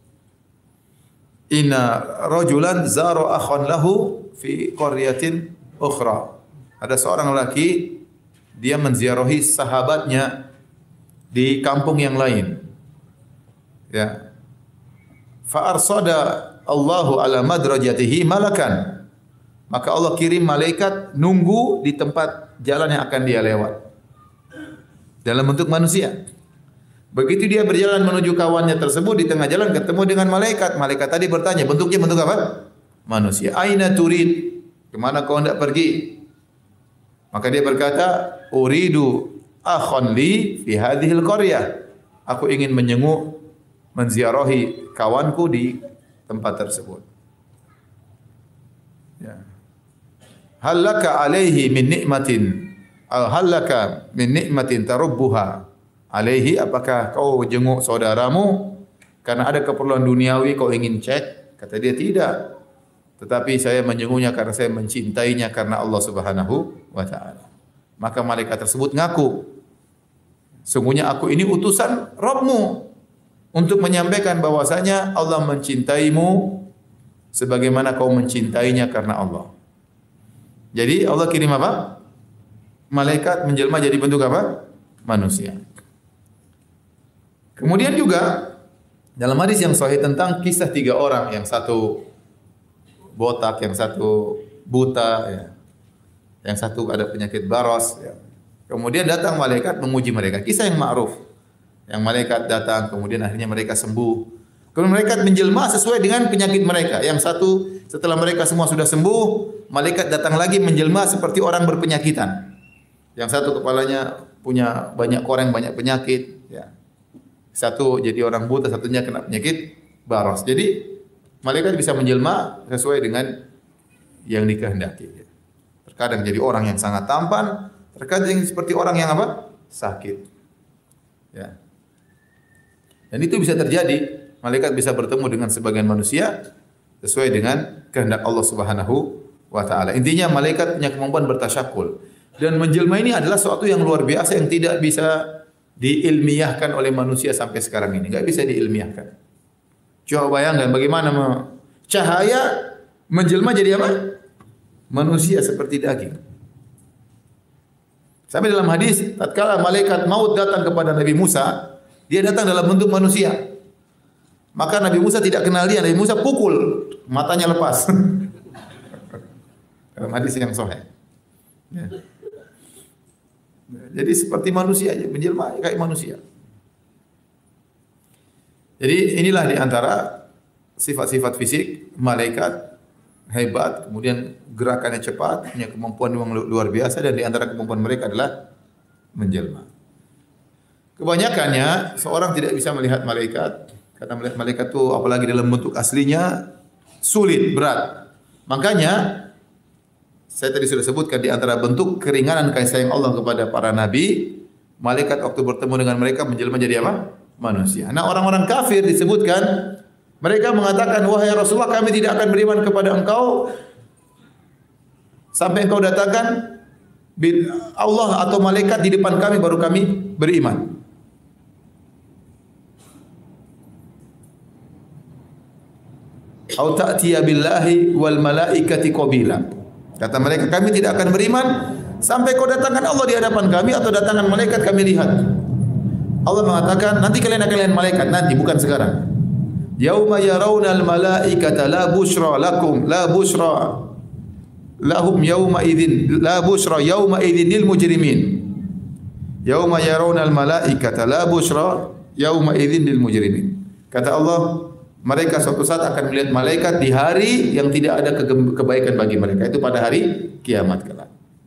"Inna rajulan zara akhan lahu fi qaryatin ukhra." Ada seorang lelaki dia menziarahi sahabatnya di kampung yang lain. Ya. Fa arsada Allahu ala madrajatihi malakan. Maka Allah kirim malaikat nunggu di tempat jalan yang akan dia lewat. Dalam bentuk manusia. Begitu dia berjalan menuju kawannya tersebut, di tengah jalan ketemu dengan malaikat. Malaikat tadi bertanya, bentuknya bentuk apa? Manusia. Aina turid? Kemana kau hendak pergi? Maka dia berkata, uridu akhon li fi hadhil qaryah. Aku ingin menjenguk, menziarahi kawanku di tempat tersebut. Ya. Hal laka alaihi min nikmatin, al hal laka min nikmatin tarubbuha alaihi, apakah kau jenguk saudaramu karena ada keperluan duniawi kau ingin cek? Kata dia tidak. Tetapi saya menjenguknya karena saya mencintainya karena Allah Subhanahu wa taala. Maka malaikat tersebut ngaku, sungguhnya aku ini utusan Rabbmu untuk menyampaikan bahwasanya Allah mencintaimu sebagaimana kau mencintainya karena Allah. Jadi Allah kirim apa? Malaikat menjelma jadi bentuk apa? Manusia. Kemudian juga dalam hadis yang sahih tentang kisah tiga orang, yang satu botak, yang satu buta, ya. Yang satu ada penyakit baros. Ya. Kemudian datang malaikat menguji mereka. Kisah yang ma'ruf. Yang malaikat datang, kemudian akhirnya mereka sembuh. Kemudian malaikat menjelma sesuai dengan penyakit mereka. Yang satu setelah mereka semua sudah sembuh, malaikat datang lagi menjelma seperti orang berpenyakitan. Yang satu kepalanya punya banyak koreng, banyak penyakit. Ya. Satu jadi orang buta, satunya kena penyakit baros. Jadi malaikat bisa menjelma sesuai dengan yang dikehendaki. Terkadang jadi orang yang sangat tampan, terkadang seperti orang yang apa? Sakit. Ya. Dan itu bisa terjadi. Malaikat bisa bertemu dengan sebagian manusia sesuai dengan kehendak Allah Subhanahu wa taala. Intinya malaikat punya kemampuan bertasyakul. Dan menjelma ini adalah sesuatu yang luar biasa yang tidak bisa diilmiahkan oleh manusia sampai sekarang ini. Enggak bisa diilmiahkan. Coba bayangkan bagaimana cahaya menjelma jadi apa? Manusia seperti daging. Sampai dalam hadis, tatkala malaikat maut datang kepada Nabi Musa, dia datang dalam bentuk manusia. Maka Nabi Musa tidak kenal dia, Nabi Musa pukul, matanya lepas. Dalam hadis yang sahih. Ya. Jadi seperti manusia aja, menjelma kayak manusia. Jadi inilah di antara sifat-sifat fisik malaikat, hebat, kemudian gerakannya cepat, punya kemampuan yang luar biasa, dan di antara kemampuan mereka adalah menjelma. Kebanyakannya seorang tidak bisa melihat malaikat, karena melihat malaikat itu apalagi dalam bentuk aslinya sulit, berat. Makanya saya tadi sudah sebutkan di antara bentuk keringanan kasih sayang Allah kepada para nabi, malaikat waktu bertemu dengan mereka menjelma jadi apa? Manusia. Nah, orang-orang kafir disebutkan mereka mengatakan, wahai Rasulullah, kami tidak akan beriman kepada engkau sampai engkau datangkan Allah atau malaikat di depan kami baru kami beriman. Au ta'tiya billahi wal malaikati qabila. Kata mereka, kami tidak akan beriman sampai kau datangkan Allah di hadapan kami atau datangkan malaikat kami lihat. Allah mengatakan, nanti kalian akan lihat malaikat, nanti bukan sekarang. Yauma yarawna al malaikata la busyra lakum la busyra lahum yauma idzin la busyra yauma idzin lil mujrimin. Yauma yarawna al malaikata la busyra yauma idzin lil mujrimin. Kata Allah, mereka suatu saat akan melihat malaikat di hari yang tidak ada kebaikan bagi mereka, itu pada hari kiamat kelak.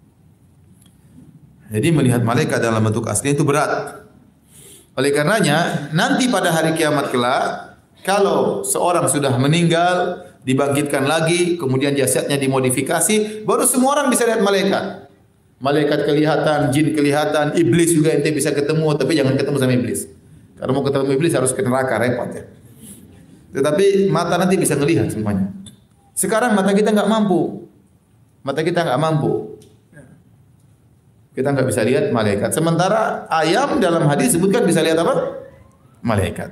Jadi melihat malaikat dalam bentuk asli itu berat. Oleh karenanya nanti pada hari kiamat kelak, kalau seorang sudah meninggal, dibangkitkan lagi, kemudian jasadnya dimodifikasi, baru semua orang bisa lihat malaikat. Malaikat kelihatan, jin kelihatan, iblis juga ente bisa ketemu, tapi jangan ketemu sama iblis. Kalau mau ketemu iblis harus ke neraka, repot ya. Tetapi mata nanti bisa melihat semuanya. Sekarang mata kita enggak mampu. Mata kita enggak mampu. Kita enggak bisa lihat malaikat. Sementara ayam dalam hadis sebutkan bisa lihat apa? Malaikat.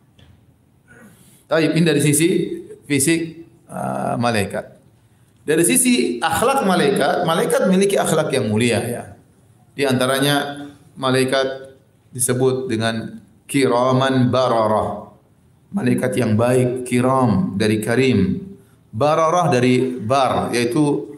Tapi ini dari sisi fisik uh, malaikat. Dari sisi akhlak malaikat, malaikat memiliki akhlak yang mulia ya. Di antaranya malaikat disebut dengan kiraman bararah. Malaikat yang baik, kiram dari karim, bararah dari bar, yaitu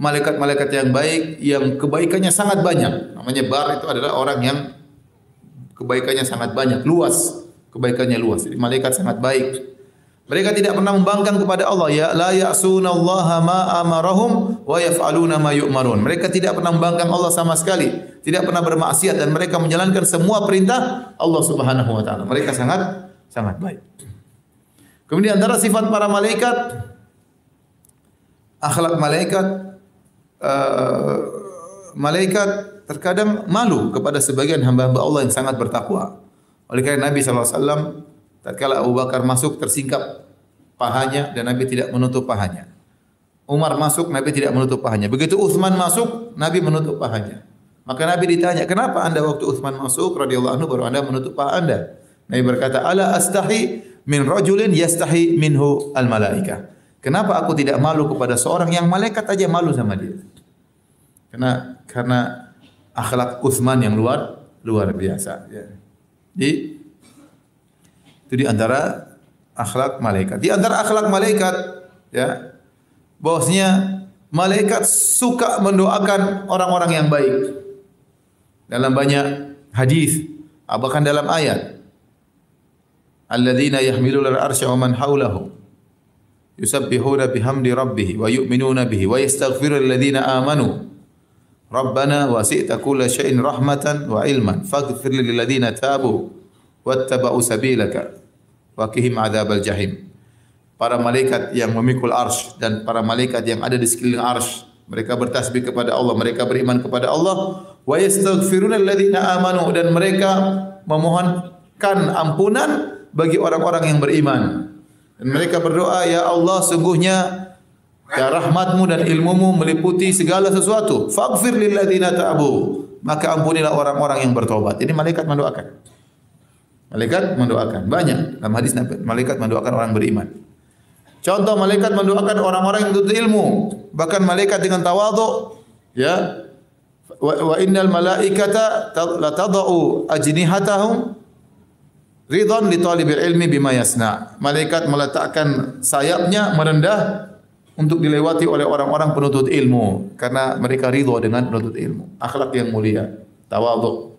malaikat-malaikat yang baik yang kebaikannya sangat banyak. Namanya bar itu adalah orang yang kebaikannya sangat banyak, luas. Kebaikannya luas. Jadi malaikat sangat baik. Mereka tidak pernah membangkang kepada Allah, ya la ya'sunallaha ma amarahum wa yaf'aluna ma yu'marun. Mereka tidak pernah membangkang Allah sama sekali, tidak pernah bermaksiat dan mereka menjalankan semua perintah Allah Subhanahu wa taala. Mereka sangat sangat baik. Kemudian antara sifat para malaikat, akhlak malaikat, uh, malaikat terkadang malu kepada sebagian hamba-hamba Allah yang sangat bertakwa. Oleh karena Nabi sallallahu alaihi wasallam tatkala Abu Bakar masuk tersingkap pahanya dan Nabi tidak menutup pahanya. Umar masuk, Nabi tidak menutup pahanya. Begitu Uthman masuk, Nabi menutup pahanya. Maka Nabi ditanya, kenapa anda waktu Uthman masuk radhiyallahu anhu baru anda menutup paha anda? Nabi berkata, ala astahi min rajulin yastahi minhu al malaika. Kenapa aku tidak malu kepada seorang yang malaikat aja malu sama dia? Karena karena akhlak Uthman yang luar luar biasa. Ya. Di itu di antara akhlak malaikat. Di antara akhlak malaikat, ya, bahwasanya malaikat suka mendoakan orang-orang yang baik. Dalam banyak hadis, bahkan dalam ayat, alladzina yahmiluna al-arsya wa man hawlahu yusabbihuna bihamdi rabbih wa yu'minuna bihi wa yastaghfiruna lilladzina amanu rabbana wasi'ta kulla syai'in rahmatan wa ilman faghfir lil ladzina tabu wattaba'u sabilaka wa qihim adzabal jahim. Para malaikat yang memikul arsy dan para malaikat yang ada di sekeliling arsy, mereka bertasbih kepada Allah, mereka beriman kepada Allah, wa yastaghfiruna lilladzina amanu, dan mereka memohonkan ampunan bagi orang-orang yang beriman. Dan mereka berdoa, ya Allah, sungguhnya ya rahmatmu dan ilmumu meliputi segala sesuatu. Faghfir lilladzina tabu, maka ampunilah orang-orang yang bertobat. Ini malaikat mendoakan. Malaikat mendoakan. Banyak dalam hadis malaikat mendoakan orang beriman. Contoh malaikat mendoakan orang-orang yang menuntut ilmu. Bahkan malaikat dengan tawadhu, ya, wa, wa innal malaikata la tadau ajnihatahum ridhan li talibil ilmi bima yasna. Malaikat meletakkan sayapnya merendah untuk dilewati oleh orang-orang penuntut ilmu karena mereka ridha dengan penuntut ilmu. Akhlak yang mulia, tawadhu.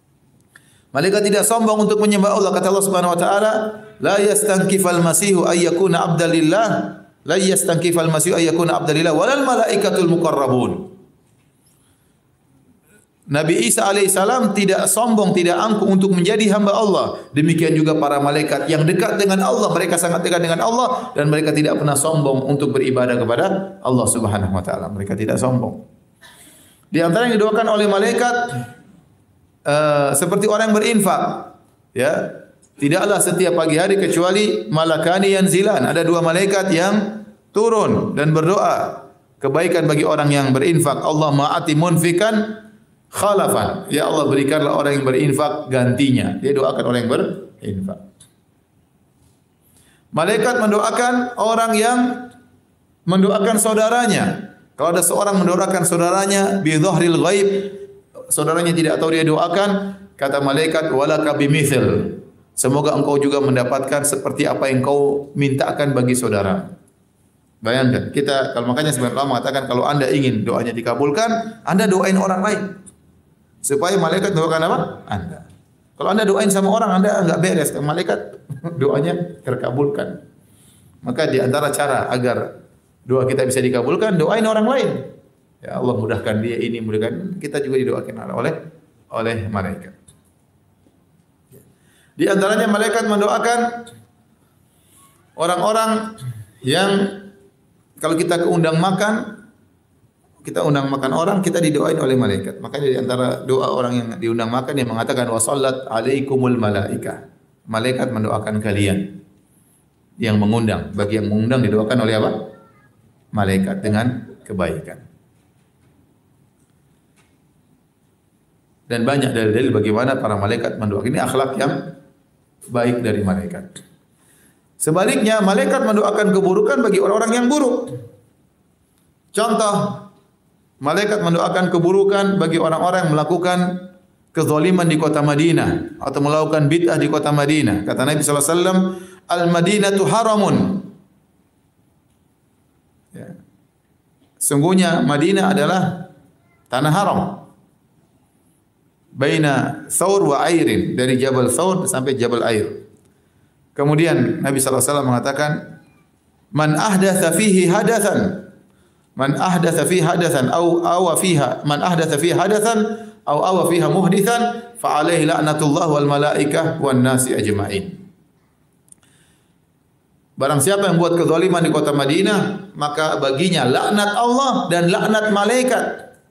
Malaikat tidak sombong untuk menyembah Allah. Kata Allah Subhanahu wa taala, la yastankifal masihu ay yakuna abdalillah, la yastankifal masihu ay yakuna abdalillah walal malaikatul muqarrabun. Nabi Isa alaihissalam tidak sombong, tidak angkuh untuk menjadi hamba Allah. Demikian juga para malaikat yang dekat dengan Allah, mereka sangat dekat dengan Allah dan mereka tidak pernah sombong untuk beribadah kepada Allah Subhanahu wa taala. Mereka tidak sombong. Di antara yang didoakan oleh malaikat uh, seperti orang yang berinfak, ya. Tidaklah setiap pagi hari kecuali malakani yanzilan. Ada dua malaikat yang turun dan berdoa kebaikan bagi orang yang berinfak. Allah ma'ati munfikan khalafan. Ya Allah, berikanlah orang yang berinfak gantinya. Dia doakan orang yang berinfak. Malaikat mendoakan orang yang mendoakan saudaranya. Kalau ada seorang mendoakan saudaranya bi dhahril ghaib, saudaranya tidak tahu dia doakan, kata malaikat walaka bimithil. Semoga engkau juga mendapatkan seperti apa yang kau mintakan bagi saudara. Bayangkan, kita kalau makanya sebenarnya ulama mengatakan kalau anda ingin doanya dikabulkan, anda doain orang lain. Supaya malaikat doakan apa? Anda. Kalau anda doain sama orang, anda enggak beres, malaikat doanya terkabulkan. Maka di antara cara agar doa kita bisa dikabulkan, doain orang lain. Ya Allah, mudahkan dia ini, mudahkan kita juga didoakan oleh oleh malaikat. Di antaranya malaikat mendoakan orang-orang yang kalau kita keundang makan, kita undang makan orang, kita didoain oleh malaikat. Makanya di antara doa orang yang diundang makan yang mengatakan wasallat alaikumul malaika. Malaikat mendoakan kalian yang mengundang. Bagi yang mengundang didoakan oleh apa? Malaikat dengan kebaikan. Dan banyak dalil-dalil bagaimana para malaikat mendoakan. Ini akhlak yang baik dari malaikat. Sebaliknya, malaikat mendoakan keburukan bagi orang-orang yang buruk. Contoh, malaikat mendoakan keburukan bagi orang-orang yang melakukan kezaliman di kota Madinah atau melakukan bid'ah di kota Madinah. Kata Nabi sallallahu alaihi wasallam, "Al-Madinatu haramun." Ya. Sungguhnya Madinah adalah tanah haram. baina Thawr wa Airin, dari Jabal Thawr sampai Jabal Air. Kemudian Nabi sallallahu alaihi wasallam mengatakan, man ahdatsa fihi hadatsan, man ahdatsa fihi hadatsan au awa fiha, man ahdatsa fihi hadatsan au awa fiha muhditsan fa alaihi la'natullah wal malaikah wan nasi ajma'in. Barang siapa yang buat kezaliman di kota Madinah, maka baginya laknat Allah dan laknat malaikat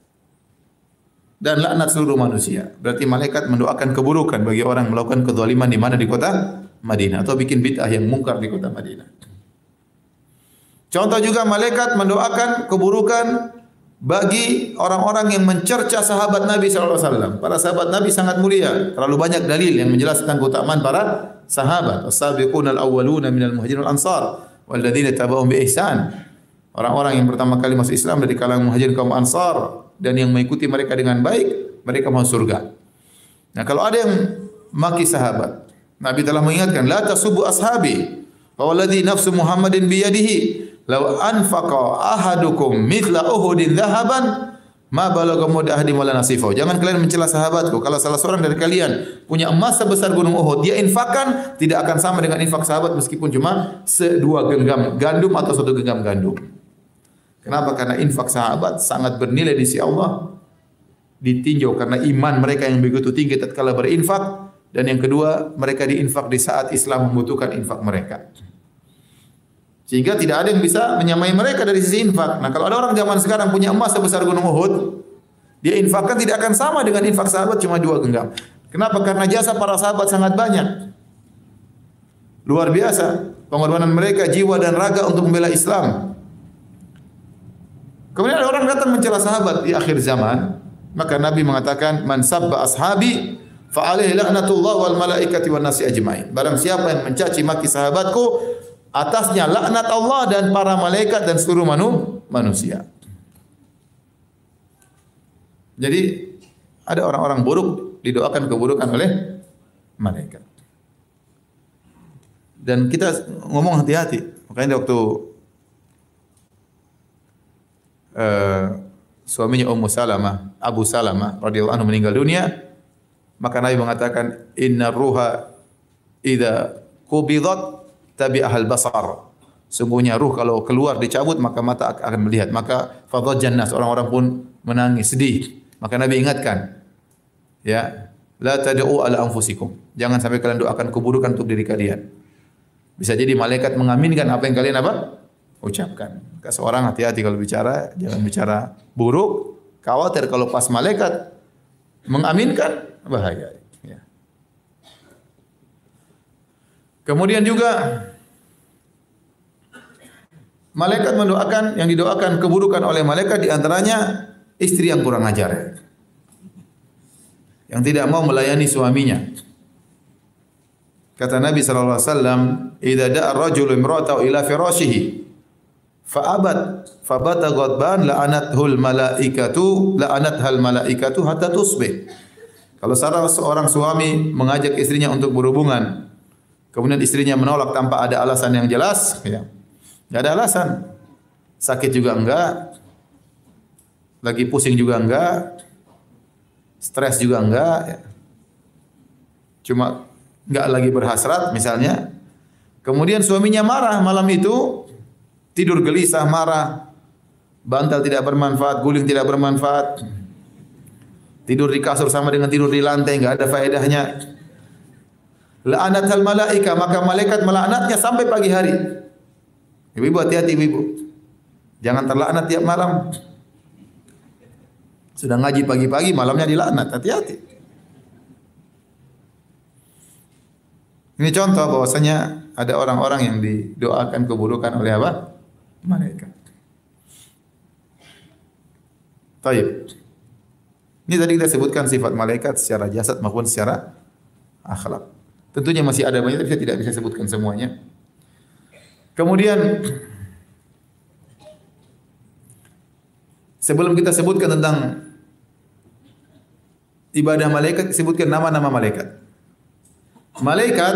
dan laknat seluruh manusia. Berarti malaikat mendoakan keburukan bagi orang yang melakukan kezaliman di mana, di kota Madinah, atau bikin bid'ah yang mungkar di kota Madinah. Contoh juga malaikat mendoakan keburukan bagi orang-orang yang mencerca sahabat Nabi sallallahu alaihi wasallam. Para sahabat Nabi sangat mulia. Terlalu banyak dalil yang menjelaskan keutamaan para sahabat. As-sabiqunal awwaluna minal muhajirin wal ansar wal ladzina tabauhum bi ihsan. Orang-orang yang pertama kali masuk Islam dari kalangan muhajirin kaum ansar dan yang mengikuti mereka dengan baik, mereka masuk surga. Nah, kalau ada yang maki sahabat, Nabi telah mengingatkan, la tasubbu ashabi, wa walladhi nafsu Muhammadin bi yadihi, law anfaqa ahadukum mithla Uhudin dhahaban ma balagha mudda ahadin wala nasifahu. Jangan kalian mencela sahabatku. Kalau salah seorang dari kalian punya emas sebesar gunung Uhud, dia infakkan tidak akan sama dengan infak sahabat meskipun cuma sedua genggam gandum atau satu genggam gandum. Kenapa? Karena infak sahabat sangat bernilai di sisi Allah, ditinjau karena iman mereka yang begitu tinggi tatkala berinfak, dan yang kedua mereka diinfak di saat Islam membutuhkan infak mereka. Sehingga tidak ada yang bisa menyamai mereka dari sisi infak. Nah, kalau ada orang zaman sekarang punya emas sebesar gunung Uhud, dia infakkan tidak akan sama dengan infak sahabat cuma dua genggam. Kenapa? Karena jasa para sahabat sangat banyak. Luar biasa pengorbanan mereka, jiwa dan raga untuk membela Islam. Kemudian ada orang datang mencela sahabat di akhir zaman, maka Nabi mengatakan, man sabba ashabi fa alaihi la'natullah wal malaikati wan nasi ajmain. Barang siapa yang mencaci maki sahabatku, atasnya laknat Allah dan para malaikat dan seluruh manu, manusia. Jadi ada orang-orang buruk didoakan keburukan oleh malaikat. Dan kita ngomong hati-hati. Makanya waktu uh, suaminya Ummu Salamah, Abu Salamah radhiyallahu anhu meninggal dunia, maka Nabi mengatakan, inna ruha idza qubidat tabi ahal basar. Sungguhnya ruh kalau keluar dicabut maka mata akan melihat. Maka fadhajjan nas, orang-orang pun menangis sedih. Maka Nabi ingatkan, ya, la tad'u ala anfusikum. Jangan sampai kalian doakan keburukan untuk diri kalian. Bisa jadi malaikat mengaminkan apa yang kalian apa? Ucapkan. Maka seorang hati-hati kalau bicara, jangan bicara buruk. Khawatir kalau pas malaikat mengaminkan, bahaya. Ya. Kemudian juga malaikat mendoakan, yang didoakan keburukan oleh malaikat di antaranya istri yang kurang ajar, yang tidak mau melayani suaminya. Kata Nabi sallallahu alaihi wasallam, "Idza da'a ar-rajulu imra'atahu ila firashihi fa abad fa bata ghadban la'anathul malaikatu la'anathal malaikatu hatta tusbih." Kalau seorang suami mengajak istrinya untuk berhubungan, kemudian istrinya menolak tanpa ada alasan yang jelas, ya. Enggak ada alasan. Sakit juga enggak, lagi pusing juga enggak, stres juga enggak, ya. Cuma enggak lagi berhasrat misalnya. Kemudian suaminya marah malam itu, tidur gelisah, marah, bantal tidak bermanfaat, guling tidak bermanfaat, tidur di kasur sama dengan tidur di lantai, enggak ada faedahnya. La'anatal malaika, maka malaikat melaknatnya sampai pagi hari. Ibu-ibu hati-hati, ibu-ibu. Jangan terlaknat tiap malam. Sudah ngaji pagi-pagi, malamnya dilaknat. Hati-hati. Ini contoh bahwasanya ada orang-orang yang didoakan keburukan oleh apa? Malaikat. Taib. Ini tadi kita sebutkan sifat malaikat secara jasad maupun secara akhlak. Tentunya masih ada banyak, tapi saya tidak bisa sebutkan semuanya. Kemudian sebelum kita sebutkan tentang ibadah malaikat, sebutkan nama-nama malaikat. Malaikat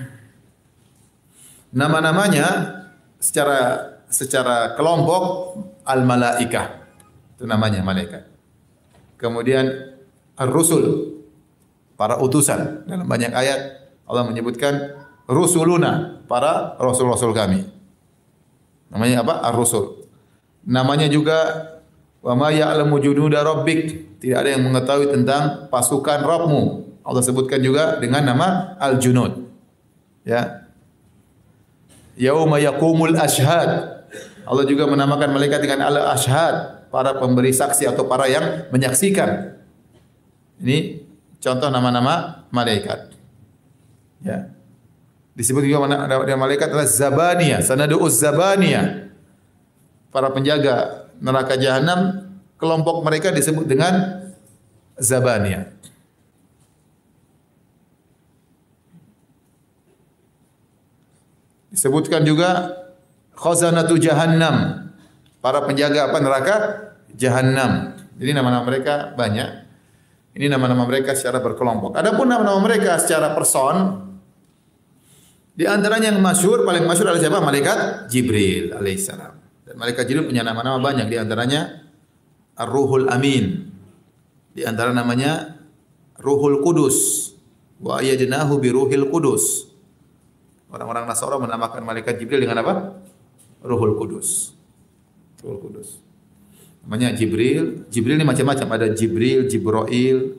nama-namanya secara secara kelompok al-malaikah. Itu namanya malaikat. Kemudian ar-rusul, para utusan. Dalam banyak ayat Allah menyebutkan rusuluna, para rasul-rasul kami. Namanya apa? Ar-rusul. Namanya juga wa ma ya'lamu junuda rabbik. Tidak ada yang mengetahui tentang pasukan Rabbmu. Allah sebutkan juga dengan nama Al-Junud. Ya. Yauma yaqumul ashhad. Allah juga menamakan malaikat dengan al-ashhad, para pemberi saksi atau para yang menyaksikan. Ini contoh nama-nama malaikat. Ya. Disebut juga nama malaikat adalah Zabaniyah, sanadu'uz Zabaniyah. Para penjaga neraka jahanam, kelompok mereka disebut dengan Zabaniyah. Disebutkan juga khazanatu jahannam, para penjaga apa neraka jahanam. Jadi nama-nama mereka banyak. Ini nama-nama mereka secara berkelompok. Adapun nama-nama mereka secara person, di antaranya yang masyhur, paling masyhur adalah siapa? Malaikat Jibril alaihissalam. Dan malaikat Jibril punya nama-nama banyak. Di antaranya Ar-Ruhul Amin. Di antara namanya Ruhul Kudus. Wa ayyadnahu bi Ruhil Kudus. Orang-orang Nasara menamakan malaikat Jibril dengan apa? Ruhul Kudus. Ruhul Kudus. Namanya Jibril. Jibril ini macam-macam. Ada Jibril, Jibrail.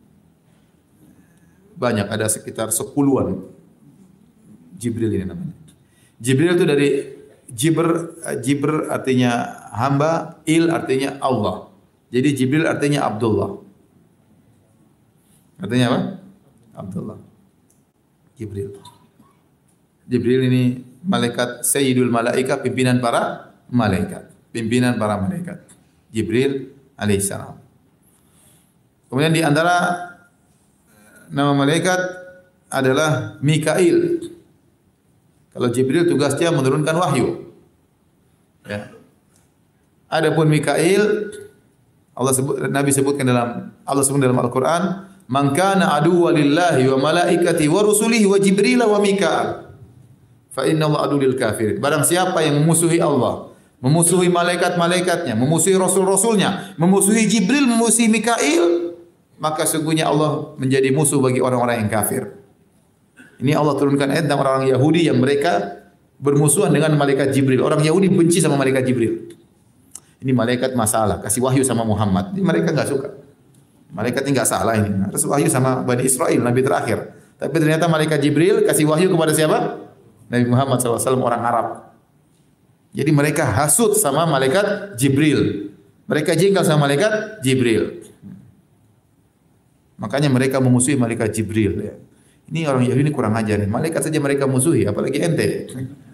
Banyak, ada sekitar sepuluhan. Jibril ini namanya. Jibril itu dari Jibr, Jibr artinya hamba, Il artinya Allah. Jadi Jibril artinya Abdullah. Artinya apa? Abdullah. Jibril. Jibril ini malaikat Sayyidul Malaika, pimpinan para malaikat. Pimpinan para malaikat. Jibril alaihissalam. Kemudian di antara nama malaikat adalah Mikail. Kalau Jibril tugasnya menurunkan wahyu. Ya. Adapun Mikail, Allah sebut, Nabi sebutkan dalam Allah sebut dalam Al-Qur'an, "Man kana aduwwan lillahi wa malaikati wa rusulihi wa Jibril wa Mikail, fa inna Allah adu lil kafirin." Barang siapa yang memusuhi Allah, memusuhi malaikat-malaikatnya, memusuhi rasul-rasulnya, memusuhi Jibril, memusuhi Mikail, maka sungguhnya Allah menjadi musuh bagi orang-orang yang kafir. Ini Allah turunkan ayat tentang orang-orang Yahudi yang mereka bermusuhan dengan malaikat Jibril. Orang Yahudi benci sama malaikat Jibril. Ini malaikat masalah, kasih wahyu sama Muhammad. Ini mereka enggak suka. Malaikat ini enggak salah ini. Harus wahyu sama Bani Israel, Nabi terakhir. Tapi ternyata malaikat Jibril kasih wahyu kepada siapa? Nabi Muhammad shallallahu alaihi wasallam, orang Arab. Jadi mereka hasut sama malaikat Jibril. Mereka jengkel sama malaikat Jibril. Makanya mereka memusuhi malaikat Jibril. Ya. Ini orang Yahudi ini kurang ajar. Malaikat saja mereka musuhi, apalagi ente.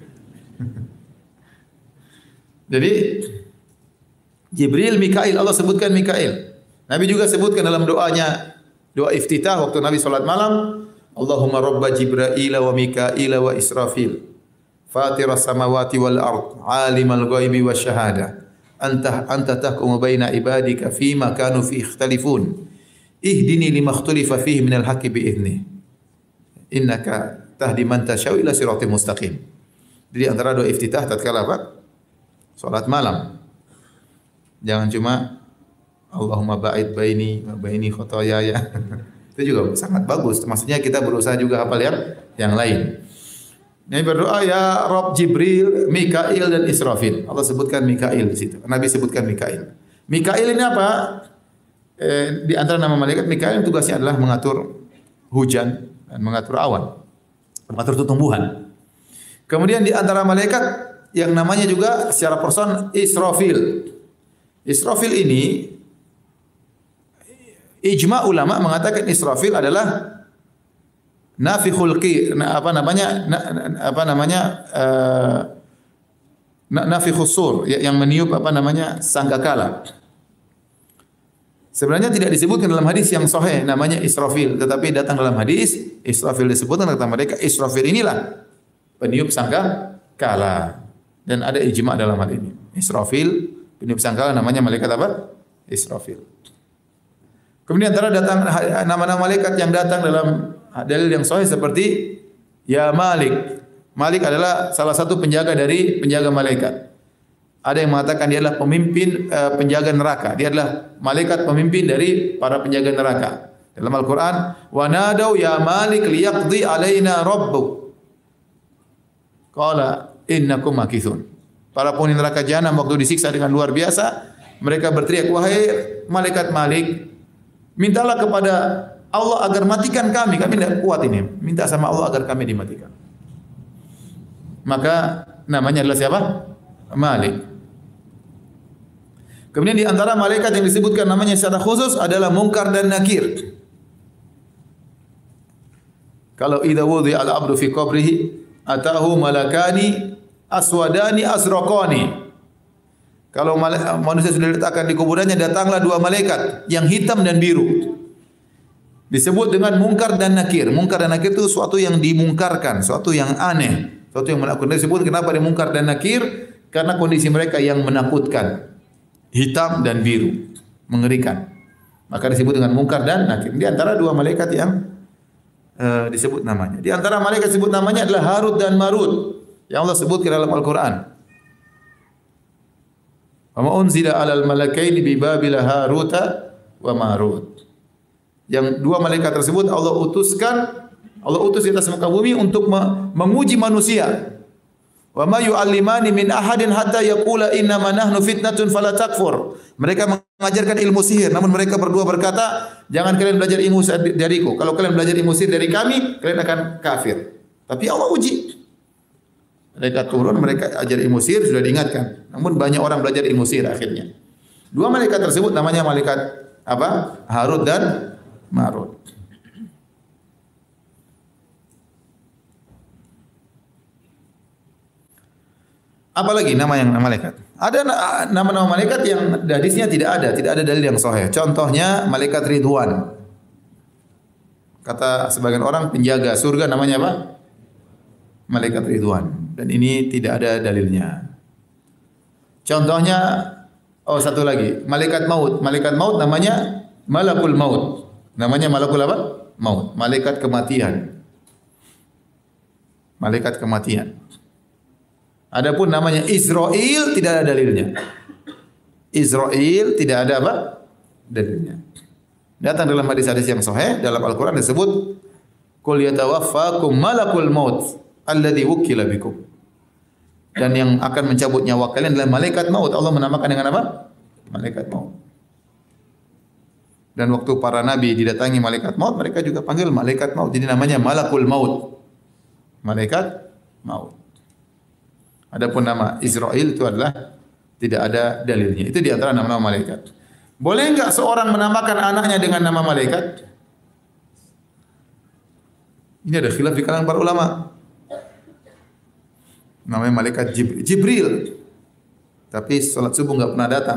Jadi Jibril, Mikail, Allah sebutkan Mikail. Nabi juga sebutkan dalam doanya, doa iftitah waktu Nabi salat malam, Allahumma rabba Jibril wa Mikail wa Israfil, fatiras samawati wal ard, alimal ghaibi wasyahada, anta anta tahkumu baina ibadika fima kanu fi ikhtalifun, ihdini lima ikhtalifa fihi minal haqqi bi idzni, innaka tahdi man tasyau ila siratal mustaqim. Jadi antara doa iftitah tatkala apa? Salat malam. Jangan cuma Allahumma ba'id baini wa baini khotoyaya. Itu juga sangat bagus. Maksudnya kita berusaha juga hafal yang yang lain. Nabi berdoa, ya Rabb Jibril, Mikail dan Israfil. Allah sebutkan Mikail di situ. Nabi sebutkan Mikail. Mikail ini apa? Eh, di antara nama malaikat, Mikail tugasnya adalah mengatur hujan dan mengatur awan, mengatur tumbuhan. Kemudian di antara malaikat yang namanya juga secara person Israfil. Israfil ini ijma ulama mengatakan Israfil adalah nafikhul qi, apa namanya apa namanya uh, nafikhus sur, yang meniup apa namanya sangkakala. Sebenarnya tidak disebutkan dalam hadis yang sahih namanya Israfil, tetapi datang dalam hadis Israfil disebutkan kata mereka Israfil inilah peniup sangkakala, dan ada ijma dalam hal ini. Israfil peniup sangkakala namanya malaikat apa? Israfil. Kemudian antara datang nama-nama malaikat yang datang dalam dalil yang sahih seperti ya Malik. Malik adalah salah satu penjaga dari penjaga malaikat. Ada yang mengatakan dia adalah pemimpin uh, penjaga neraka. Dia adalah malaikat pemimpin dari para penjaga neraka. Dalam Al-Quran, wa nadau ya Malik liyaqdi alaina rabbuk. Qala innakum makithun. Para penghuni neraka jahanam waktu disiksa dengan luar biasa, mereka berteriak, wahai malaikat Malik, mintalah kepada Allah agar matikan kami. Kami tidak kuat ini. Minta sama Allah agar kami dimatikan. Maka namanya adalah siapa? Malik. Kemudian di antara malaikat yang disebutkan namanya secara khusus adalah Munkar dan Nakir. Kalau idza wudi'a al-'abdu fi qabrihi atahu malakani aswadani asraqani. Kalau manusia sudah diletakkan di kuburannya, datanglah dua malaikat yang hitam dan biru. Disebut dengan Munkar dan Nakir. Munkar dan Nakir itu suatu yang dimungkarkan, suatu yang aneh, suatu yang menakutkan. Disebut kenapa di Munkar dan Nakir? Karena kondisi mereka yang menakutkan, hitam dan biru, mengerikan. Maka disebut dengan Munkar dan Nakir. Di antara dua malaikat yang Uh, disebut namanya. Di antara malaikat disebut namanya adalah Harut dan Marut yang Allah sebutkan dalam Al-Quran. Wa ma unzila 'alal malakaini bi Babila Haruta wa Marut. Yang dua malaikat tersebut Allah utuskan, Allah utus di atas muka bumi untuk menguji manusia. Wa ma yu'allimani min ahadin hatta yaqula inna ma nahnu fitnatun fala takfur. Mereka mengajarkan ilmu sihir, namun mereka berdua berkata, jangan kalian belajar ilmu dariku. Kalau kalian belajar ilmu sihir dari kami, kalian akan kafir. Tapi Allah uji. Mereka turun, mereka ajar ilmu sihir, sudah diingatkan. Namun banyak orang belajar ilmu sihir akhirnya. Dua malaikat tersebut namanya malaikat apa? Harut dan Marut. Apalagi nama yang malaikat? Ada nama-nama malaikat yang hadisnya tidak ada, tidak ada dalil yang sahih. Contohnya malaikat Ridwan. Kata sebagian orang penjaga surga namanya apa? Malaikat Ridwan. Dan ini tidak ada dalilnya. Contohnya, oh satu lagi, malaikat maut. Malaikat maut namanya Malakul Maut. Namanya Malakul apa? Maut. Malaikat kematian. Malaikat kematian. Adapun namanya Israel tidak ada dalilnya. Israel tidak ada apa? Dalilnya. Datang dalam hadis-hadis yang sahih dalam Al-Quran disebut qul yatawaffakum malakul maut alladhi wukila bikum. Dan yang akan mencabut nyawa kalian adalah malaikat maut. Allah menamakan dengan apa? Malaikat maut. Dan waktu para nabi didatangi malaikat maut, mereka juga panggil malaikat maut. Jadi namanya malakul maut. Malaikat maut. Adapun nama Israel itu adalah tidak ada dalilnya. Itu di antara nama-nama malaikat. Boleh enggak seorang menamakan anaknya dengan nama malaikat? Ini ada khilaf di kalangan para ulama. Namanya malaikat Jibril. Jibril. Tapi salat subuh enggak pernah datang.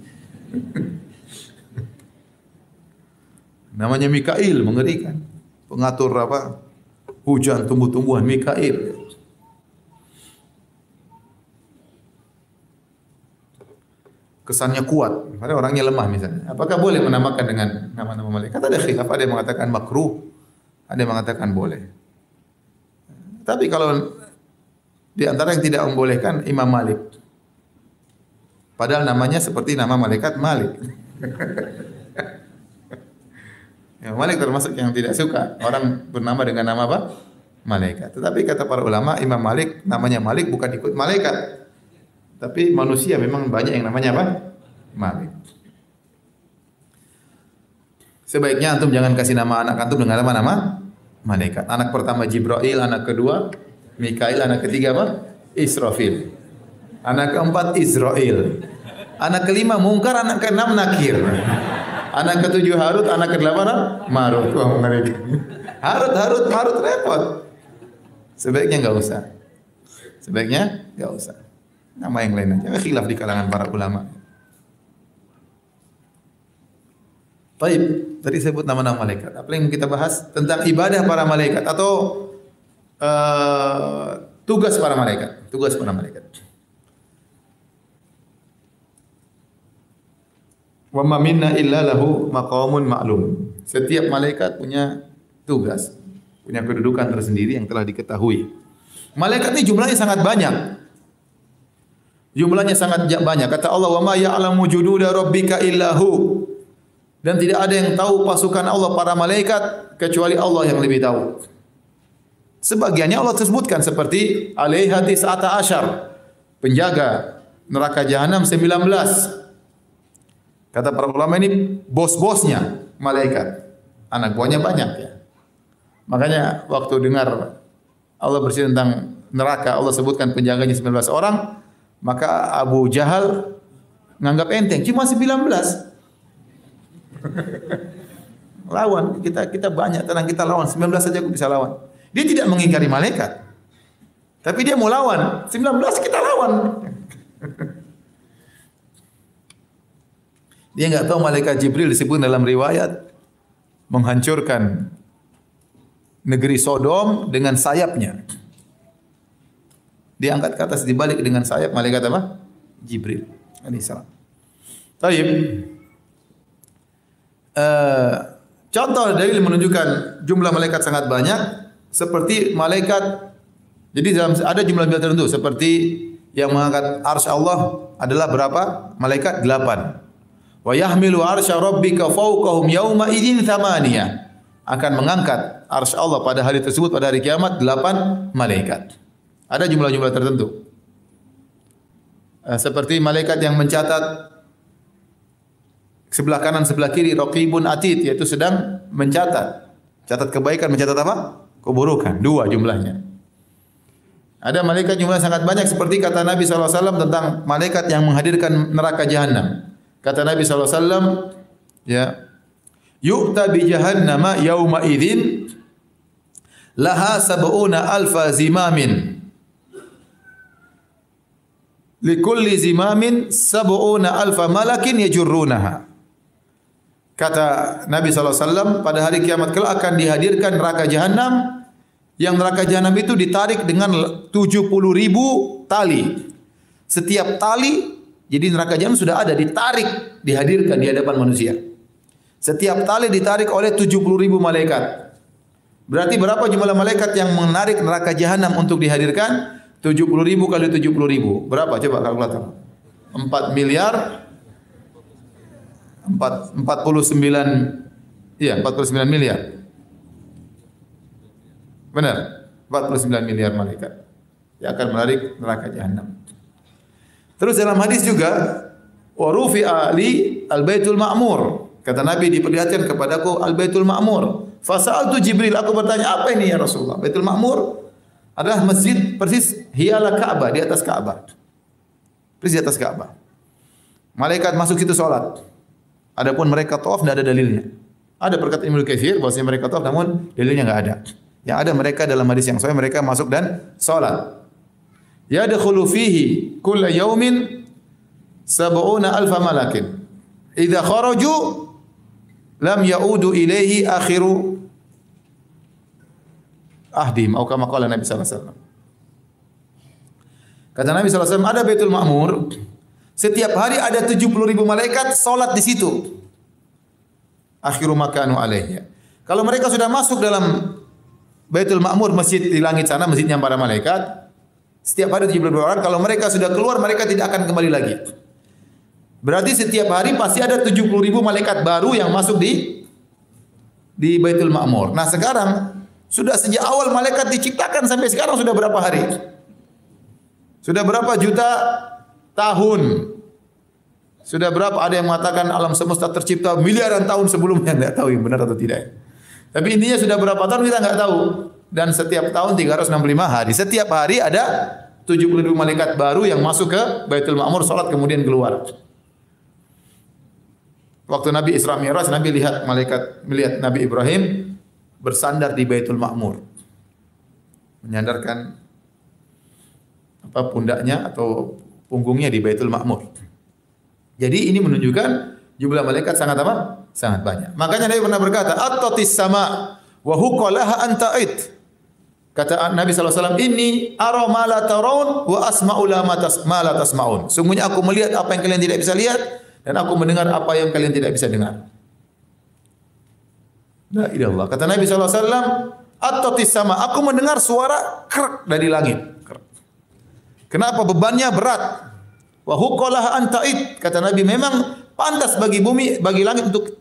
Namanya Mikail, mengerikan. Pengatur apa? Hujan tumbuh-tumbuhan, Mikail. Kesannya kuat, padahal orangnya lemah misalnya. Apakah boleh menamakan dengan nama-nama malaikat? Ada khilaf, ada yang mengatakan makruh, ada yang mengatakan boleh. Tapi kalau di antara yang tidak membolehkan Imam Malik. Padahal namanya seperti nama malaikat Malik. Imam Malik termasuk yang tidak suka orang bernama dengan nama apa? Malaikat. Tetapi kata para ulama, Imam Malik namanya Malik bukan ikut malaikat. Tapi manusia memang banyak yang namanya apa? Malik. Sebaiknya antum jangan kasih nama anak antum dengan nama-nama malaikat. Anak pertama Jibril, anak kedua Mikail, anak ketiga apa? Israfil. Anak keempat Israel. Anak kelima Munkar, anak keenam Nakir. Anak ketujuh Harut, anak kedelapan Marut. Wah, mengerikan. Harut, Harut, Marut repot. Sebaiknya enggak usah. Sebaiknya enggak usah. Nama yang lain aja. Khilaf di kalangan para ulama. Baik, tadi saya sebut nama-nama malaikat. Apa yang kita bahas tentang ibadah para malaikat atau uh, tugas para malaikat, tugas para malaikat. Wa ma minna illa lahu maqamun ma'lum. Setiap malaikat punya tugas, punya kedudukan tersendiri yang telah diketahui. Malaikat ini jumlahnya sangat banyak. Jumlahnya sangat banyak. Kata Allah, "Wa ma ya'lamu junuda rabbika illa hu." Dan tidak ada yang tahu pasukan Allah para malaikat kecuali Allah yang lebih tahu. Sebagiannya Allah sebutkan seperti alaiha tis'ata asyar, penjaga neraka jahanam sembilan belas. Kata para ulama ini bos-bosnya malaikat. Anak buahnya banyak ya. Makanya waktu dengar Allah bercerita tentang neraka, Allah sebutkan penjaganya sembilan belas orang, maka Abu Jahal nganggap enteng, cuma sembilan belas. Lawan kita kita banyak, tenang kita lawan sembilan belas saja aku bisa lawan. Dia tidak mengingkari malaikat. Tapi dia mau lawan, sembilan belas kita lawan. Dia enggak tahu malaikat Jibril disebut dalam riwayat menghancurkan negeri Sodom dengan sayapnya. Dia angkat ke atas dibalik dengan sayap malaikat apa? Jibril alaihissalam. Baik. Uh, contoh dalil menunjukkan jumlah malaikat sangat banyak seperti malaikat. Jadi dalam ada jumlah-jumlah tertentu seperti yang mengangkat arsy Allah adalah berapa? Malaikat delapan. Wa yahmilu arsya rabbika fawqahum yawma idzin thamaniyah. Akan mengangkat arsy Allah pada hari tersebut pada hari kiamat delapan malaikat. Ada jumlah-jumlah tertentu. Uh, seperti malaikat yang mencatat sebelah kanan sebelah kiri raqibun atid, yaitu sedang mencatat. Catat kebaikan, mencatat apa? Keburukan. Dua jumlahnya. Ada malaikat jumlah sangat banyak seperti kata Nabi sallallahu alaihi wasallam tentang malaikat yang menghadirkan neraka jahanam. Kata Nabi sallallahu alaihi wasallam, ya, yu'ta bi jahannama yauma idzin laha sab'una alfa zimamin. Likulli zimamin sab'una alfa malakin yajurrunaha. Kata Nabi sallallahu alaihi wasallam, pada hari kiamat kelak akan dihadirkan neraka jahanam, yang neraka jahanam itu ditarik dengan tujuh puluh ribu tali. Setiap tali, jadi neraka jahanam sudah ada, ditarik, dihadirkan di hadapan manusia. Setiap tali ditarik oleh tujuh puluh ribu malaikat. Berarti berapa jumlah malaikat yang menarik neraka jahanam untuk dihadirkan? tujuh puluh ribu kali tujuh puluh ribu. Berapa? Coba kalkulator. empat miliar. empat puluh sembilan, iya empat puluh sembilan miliar. Benar, empat puluh sembilan miliar malaikat yang akan menarik neraka jahanam. Terus dalam hadis juga, wa rufi'a li al-baitul ma'mur. Kata Nabi, diperlihatkan kepadaku al-baitul ma'mur. Fa sa'altu Jibril, aku bertanya, apa ini ya Rasulullah? Baitul Ma'mur adalah masjid persis hiala Ka'bah, di atas Ka'bah. Persis di atas Ka'bah. Malaikat masuk situ salat. Adapun mereka tawaf tidak ada dalilnya. Ada perkataan Ibnu Katsir bahwasanya mereka tawaf namun dalilnya enggak ada. Yang ada mereka dalam hadis yang sahih mereka masuk dan salat. Yadkhulu fihi kulla yaumin sab'una alfa malakin. Idza kharaju lam yaudu ilaihi akhiru ahdim atau kama qala Nabi sallallahu alaihi wasallam. Kata Nabi sallallahu alaihi wasallam, ada Baitul Ma'mur. Setiap hari ada tujuh puluh ribu malaikat salat di situ. Akhiru makanu alaihi. Kalau mereka sudah masuk dalam Baitul Ma'mur, masjid di langit sana, masjidnya para malaikat, setiap hari tujuh puluh ribu orang, kalau mereka sudah keluar, mereka tidak akan kembali lagi. Berarti setiap hari pasti ada tujuh puluh ribu malaikat baru yang masuk di di Baitul Ma'mur. Nah sekarang, sudah sejak awal malaikat diciptakan sampai sekarang sudah berapa hari? Sudah berapa juta tahun? Sudah berapa? Ada yang mengatakan alam semesta tercipta miliaran tahun sebelumnya. Tidak tahu yang benar atau tidak. Tapi intinya sudah berapa tahun kita enggak tahu. Dan setiap tahun tiga ratus enam puluh lima hari. Setiap hari ada tujuh puluh ribu malaikat baru yang masuk ke Baitul Ma'mur, salat kemudian keluar. Waktu Nabi Isra Mi'raj, Nabi lihat malaikat, melihat Nabi Ibrahim bersandar di Baitul Ma'mur. Menyandarkan apa pundaknya atau punggungnya di Baitul Ma'mur. Jadi ini menunjukkan jumlah malaikat sangat apa? Sangat banyak. Makanya Nabi pernah berkata, "At-tatis sama wa huqalaha anta'id." Kata Nabi sallallahu alaihi wasallam, "Inni ara ma la tarawun wa asma'u ma la tasma'un." Sungguhnya aku melihat apa yang kalian tidak bisa lihat dan aku mendengar apa yang kalian tidak bisa dengar. La ilaha illallah. Kata Nabi sallallahu alaihi wasallam, "At-tatis sama." Aku mendengar suara krek dari langit. Kenapa? Bebannya berat. Wa huqalaha anta'id. Kata Nabi, memang pantas bagi bumi, bagi langit untuk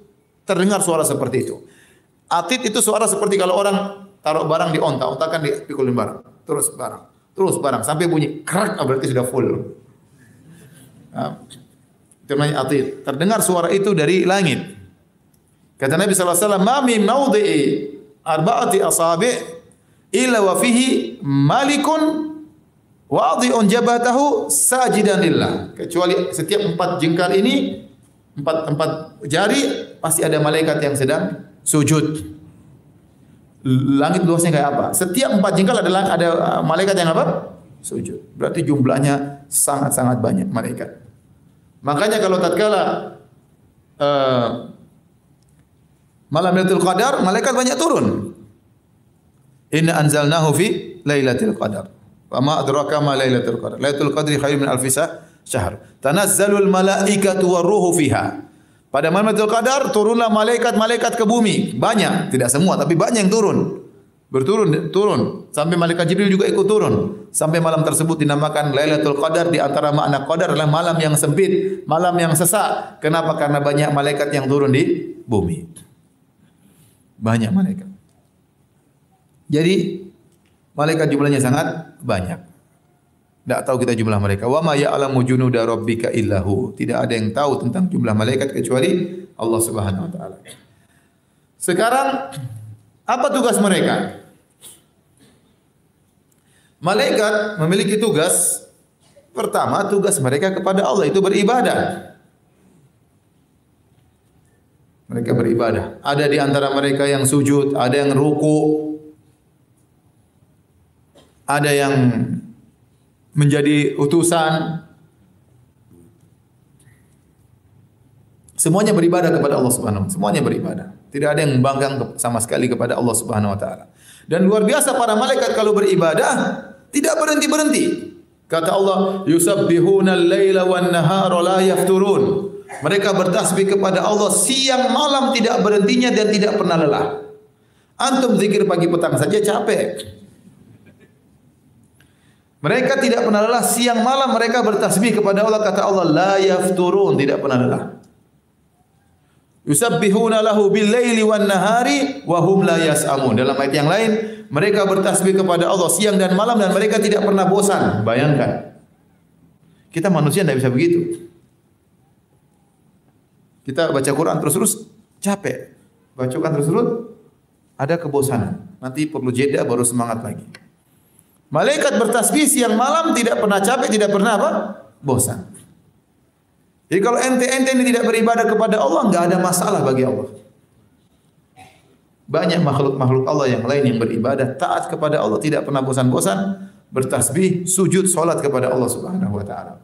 terdengar suara seperti itu. Atid itu suara seperti kalau orang taruh barang di onta, onta kan dipikulin barang, terus barang, terus barang sampai bunyi kerak, berarti sudah full. Nah, itu namanya atid. Terdengar suara itu dari langit. Kata Nabi sallallahu alaihi wasallam, "Ma min mawdi'i arba'ati asabi' illa wa fihi malikun wadhi'un jabatahu sajidan lillah." Kecuali setiap empat jengkal ini, empat empat jari, pasti ada malaikat yang sedang sujud. Langit luasnya kayak apa? Setiap empat jengkal ada ada malaikat yang apa? Sujud. Berarti jumlahnya sangat-sangat banyak malaikat. Makanya kalau tatkala uh, malam Lailatul Qadar, malaikat banyak turun. Inna anzalnahu fi Lailatul Qadar. Wa ma adraka ma Lailatul Qadar. Lailatul Qadri khairun min alfi syahr. Tanazzalul malaikatu waruhu fiha. Pada malam Lailatul Qadar turunlah malaikat-malaikat ke bumi. Banyak, tidak semua tapi banyak yang turun. Berturun, turun. Sampai malaikat Jibril juga ikut turun. Sampai malam tersebut dinamakan Lailatul Qadar. Di antara makna Qadar adalah malam yang sempit, malam yang sesak. Kenapa? Karena banyak malaikat yang turun di bumi. Banyak malaikat. Jadi malaikat jumlahnya sangat banyak. Tak tahu kita jumlah mereka. Wa ma ya'lamu junuda rabbika illahu. Tidak ada yang tahu tentang jumlah malaikat kecuali Allah Subhanahu wa taala. Sekarang apa tugas mereka? Malaikat memiliki tugas. Pertama, tugas mereka kepada Allah itu beribadah. Mereka beribadah. Ada di antara mereka yang sujud, ada yang ruku, ada yang menjadi utusan. Semuanya beribadah kepada Allah Subhanahu wa taala. Semuanya beribadah. Tidak ada yang membangkang sama sekali kepada Allah Subhanahu wa taala. Dan luar biasa para malaikat kalau beribadah tidak berhenti-berhenti. Kata Allah, yusabbihuna al-laila wan nahara la yafturun. Mereka bertasbih kepada Allah siang malam tidak berhentinya dan tidak pernah lelah. Antum zikir pagi petang saja capek. Mereka tidak pernah lelah siang malam mereka bertasbih kepada Allah. Kata Allah, la yafturun, tidak pernah lelah. Yusabbihuna lahu bil-laili wan nahari wa hum la yas'amun. Dalam ayat yang lain, mereka bertasbih kepada Allah siang dan malam dan mereka tidak pernah bosan. Bayangkan. Kita manusia tidak bisa begitu. Kita baca Quran terus-terus capek. Baca Quran terus-terus ada kebosanan. Nanti perlu jeda baru semangat lagi. Malaikat bertasbih siang malam tidak pernah capek, tidak pernah apa? Bosan. Jadi kalau ente-ente ini tidak beribadah kepada Allah, enggak ada masalah bagi Allah. Banyak makhluk-makhluk Allah yang lain yang beribadah taat kepada Allah, tidak pernah bosan-bosan, bertasbih, sujud, salat kepada Allah Subhanahu wa taala.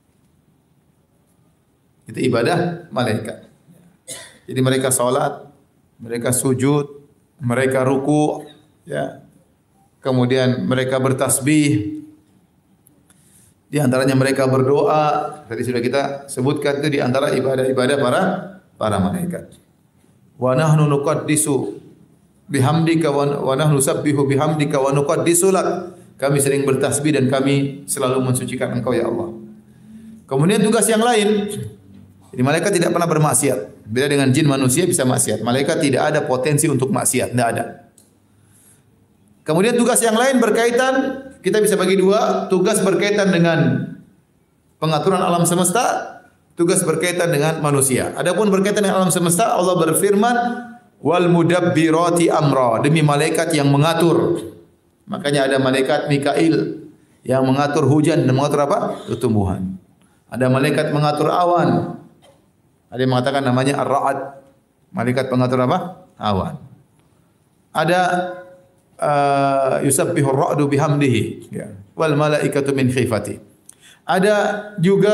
Itu ibadah malaikat. Jadi mereka salat, mereka sujud, mereka ruku, ya. Kemudian mereka bertasbih. Di antaranya mereka berdoa. Tadi sudah kita sebutkan itu di antara ibadah-ibadah para para malaikat. Wa nahnu nuqaddisu bihamdika wa nahnu nusabbihu bihamdika wa nuqaddisu lak. Kami sering bertasbih dan kami selalu mensucikan Engkau ya Allah. Kemudian tugas yang lain. Jadi malaikat tidak pernah bermaksiat. Beda dengan jin, manusia bisa maksiat. Malaikat tidak ada potensi untuk maksiat, tidak ada. Kemudian tugas yang lain berkaitan, kita bisa bagi dua, tugas berkaitan dengan pengaturan alam semesta, tugas berkaitan dengan manusia. Adapun berkaitan dengan alam semesta, Allah berfirman, wal mudabbirati amra, demi malaikat yang mengatur. Makanya ada malaikat Mikail yang mengatur hujan dan mengatur apa? Tumbuhan. Ada malaikat mengatur awan. Ada yang mengatakan namanya Ar-Ra'ad. Malaikat pengatur apa? Awan. Ada Uh, yusabbihu ar-ra'du bihamdihi, ya. Wal malaikatu min khifati. Ada juga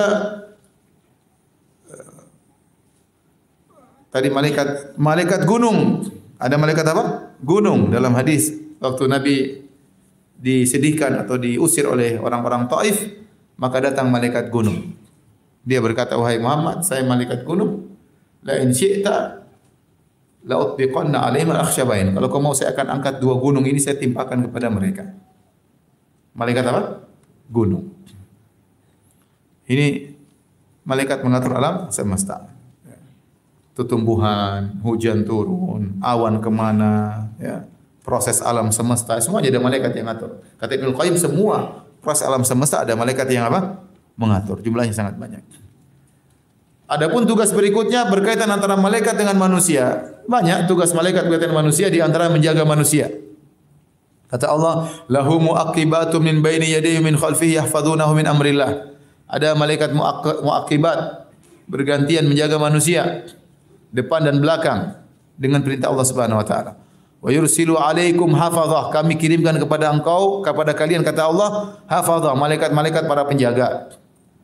uh, tadi malaikat malaikat gunung. Ada malaikat apa? Gunung. Dalam hadis waktu Nabi disedihkan atau diusir oleh orang-orang Taif, maka datang malaikat gunung. Dia berkata, wahai Muhammad, saya malaikat gunung. La in syi'ta la utbiqanna alaihim al-akhshabain. Kalau kau mau saya akan angkat dua gunung ini, saya timpakan kepada mereka. Malaikat apa? Gunung. Ini malaikat mengatur alam semesta. tumbuhan, hujan turun, awan kemana, ya, proses alam semesta, semua ada malaikat yang atur. Kata Ibnu Qayyim, semua proses alam semesta ada malaikat yang apa? Mengatur. Jumlahnya sangat banyak. Adapun tugas berikutnya berkaitan antara malaikat dengan manusia. Banyak tugas malaikat berkaitan dengan manusia, di antara menjaga manusia. Kata Allah, lahu mu'aqibatu min baini yadayhi min khalfihi yahfazunahu min amrillah. Ada malaikat mu'aqibat bergantian menjaga manusia depan dan belakang dengan perintah Allah Subhanahu wa taala. Wa yursilu alaikum hafazah. Kami kirimkan kepada engkau, kepada kalian, kata Allah, hafazah, malaikat-malaikat para penjaga.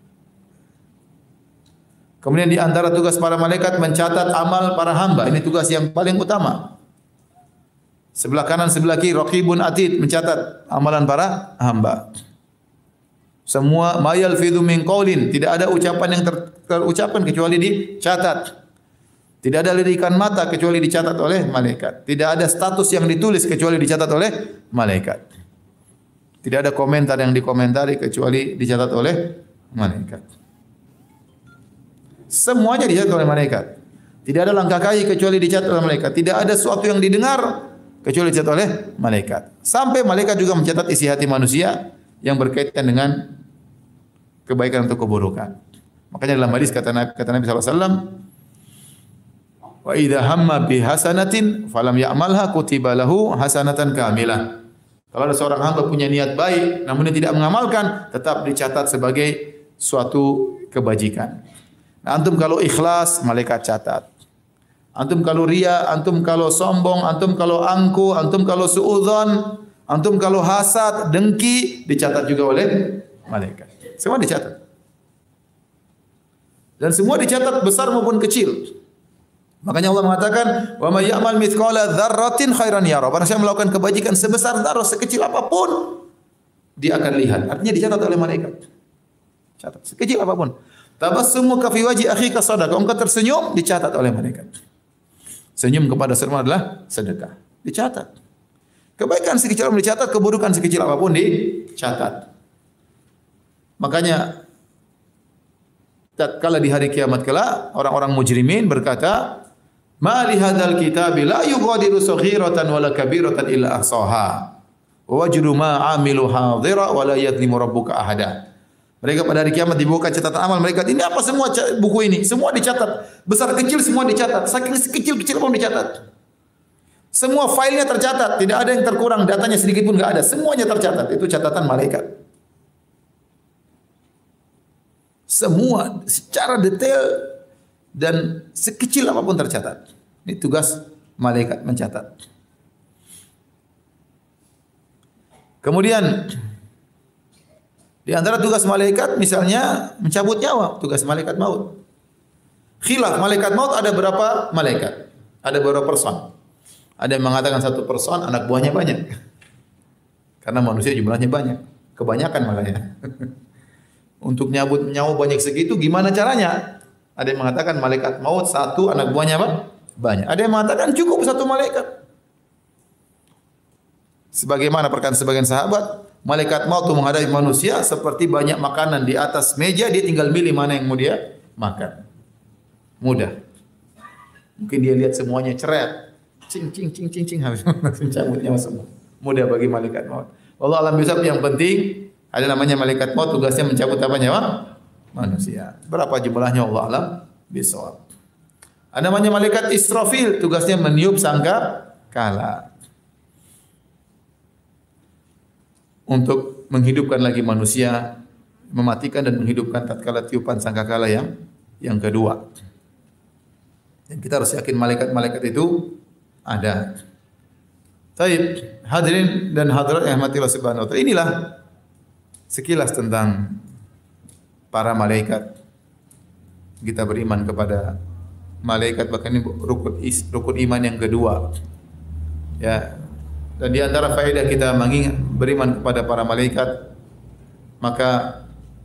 Kemudian di antara tugas para malaikat mencatat amal para hamba. Ini tugas yang paling utama. Sebelah kanan, sebelah kiri, raqibun atid, mencatat amalan para hamba. Semua mayal fidhu min qaulin, tidak ada ucapan yang ter, terucapkan kecuali dicatat. Tidak ada lirikan mata kecuali dicatat oleh malaikat. Tidak ada status yang ditulis kecuali dicatat oleh malaikat. Tidak ada komentar yang dikomentari kecuali dicatat oleh malaikat. Semuanya dicatat oleh malaikat. Tidak ada langkah kaki kecuali dicatat oleh malaikat. Tidak ada sesuatu yang didengar kecuali dicatat oleh malaikat. Sampai malaikat juga mencatat isi hati manusia yang berkaitan dengan kebaikan atau keburukan. Makanya dalam hadis kata Nabi, kata Nabi sallallahu alaihi wasallam, wa idza hamma bi hasanatin falam ya'malha kutiba lahu hasanatan kamilah. Kalau ada seorang hamba punya niat baik namun dia tidak mengamalkan, tetap dicatat sebagai suatu kebajikan. Nah, antum kalau ikhlas, malaikat catat. Antum kalau riya, antum kalau sombong, antum kalau angku, antum kalau suudzon, antum kalau hasad, dengki, dicatat juga oleh malaikat. Semua dicatat. Dan semua dicatat besar maupun kecil. Makanya Allah mengatakan, "Wa may ya'mal mithqala dzarratin khairan yara." Barang siapa melakukan kebajikan sebesar zarah, sekecil apapun, dia akan lihat. Artinya dicatat oleh malaikat. Catat sekecil apapun. Tabassumu ka fi wajhi akhika sadaqah. Engkau tersenyum, dicatat oleh malaikat. Senyum kepada sesama adalah sedekah. Dicatat. Kebaikan sekecil apapun dicatat, keburukan sekecil apapun dicatat. Makanya tatkala di hari kiamat kelak orang-orang mujrimin berkata, "Ma li hadzal kitabi la yughadiru saghiratan wala kabiratan illa ahsaha. Wa wajadu ma 'amilu hadira wa la yadhlimu rabbuka ahada." Mereka pada hari kiamat dibuka catatan amal mereka. Ini apa semua buku ini? Semua dicatat. Besar kecil semua dicatat. Saking sekecil-kecil pun dicatat. Semua filenya tercatat. Tidak ada yang terkurang. Datanya sedikit pun enggak ada. Semuanya tercatat. Itu catatan malaikat. Semua secara detail dan sekecil apapun tercatat. Ini tugas malaikat mencatat. Kemudian di antara tugas malaikat misalnya mencabut nyawa, tugas malaikat maut. Khilaf malaikat maut ada berapa malaikat? Ada berapa person? Ada yang mengatakan satu person, anak buahnya banyak. Karena manusia jumlahnya banyak. Kebanyakan malah ya. Untuk nyabut nyawa banyak segitu gimana caranya? Ada yang mengatakan malaikat maut satu, anak buahnya apa? Banyak. Ada yang mengatakan cukup satu malaikat. Sebagaimana perkataan sebagian sahabat, malaikat maut itu menghadapi manusia seperti banyak makanan di atas meja, dia tinggal milih mana yang mau dia makan. Mudah. Mungkin dia lihat semuanya ceret. Cing cing cing cing cing habis cabut nyawa semua. Mudah bagi malaikat maut. Wallahu alam bisawab, yang penting ada namanya malaikat maut, tugasnya mencabut apa nyawa manusia. Berapa jumlahnya Allah alam bisawab. Ada namanya malaikat Israfil, tugasnya meniup sangka kala. Untuk menghidupkan lagi manusia, mematikan dan menghidupkan tatkala tiupan sangkakala yang yang kedua. Dan kita harus yakin malaikat-malaikat itu ada. Baik, hadirin dan hadirat yang dirahmati Allah Subhanahu wa taala. Inilah sekilas tentang para malaikat. Kita beriman kepada malaikat, bahkan ini rukun rukun iman yang kedua. Ya. Dan di antara faedah kita mengingat beriman kepada para malaikat, maka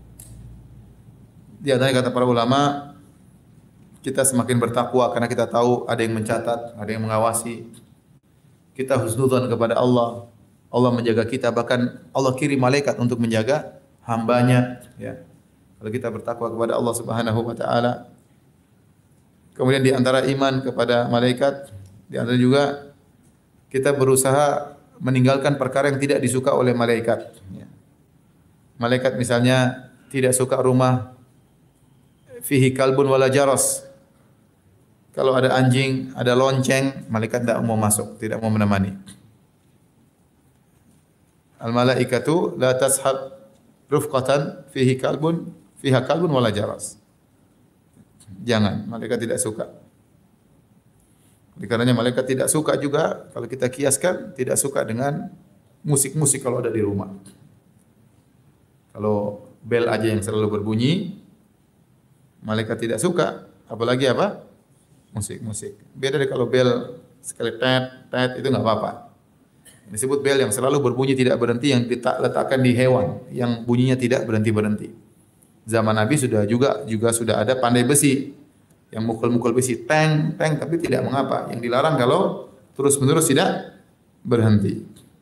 di antara kata para ulama, kita semakin bertakwa karena kita tahu ada yang mencatat, ada yang mengawasi. Kita husnudzon kepada Allah. Allah menjaga kita, bahkan Allah kirim malaikat untuk menjaga hambanya. Ya. Kalau kita bertakwa kepada Allah Subhanahu wa taala, Kemudian di antara iman kepada malaikat, di antara juga kita berusaha meninggalkan perkara yang tidak disuka oleh malaikat. Malaikat misalnya tidak suka rumah fihi kalbun wala jaras. Kalau ada anjing, ada lonceng, malaikat tidak mau masuk, tidak mau menemani. Al-malaikatu la tashab rufqatan fihi kalbun fiha kalbun wala jaras. Jangan, malaikat tidak suka. Karena malaikat tidak suka juga kalau kita kiaskan tidak suka dengan musik-musik kalau ada di rumah. Kalau bel aja yang selalu berbunyi, malaikat tidak suka. Apalagi apa? Musik-musik. Beda dari kalau bel sekali tet, tet itu enggak apa-apa. Disebut bel yang selalu berbunyi tidak berhenti yang diletakkan di hewan yang bunyinya tidak berhenti-berhenti. Zaman Nabi sudah juga juga sudah ada pandai besi yang mukul-mukul besi teng teng tapi tidak mengapa. Yang dilarang kalau terus-menerus tidak berhenti.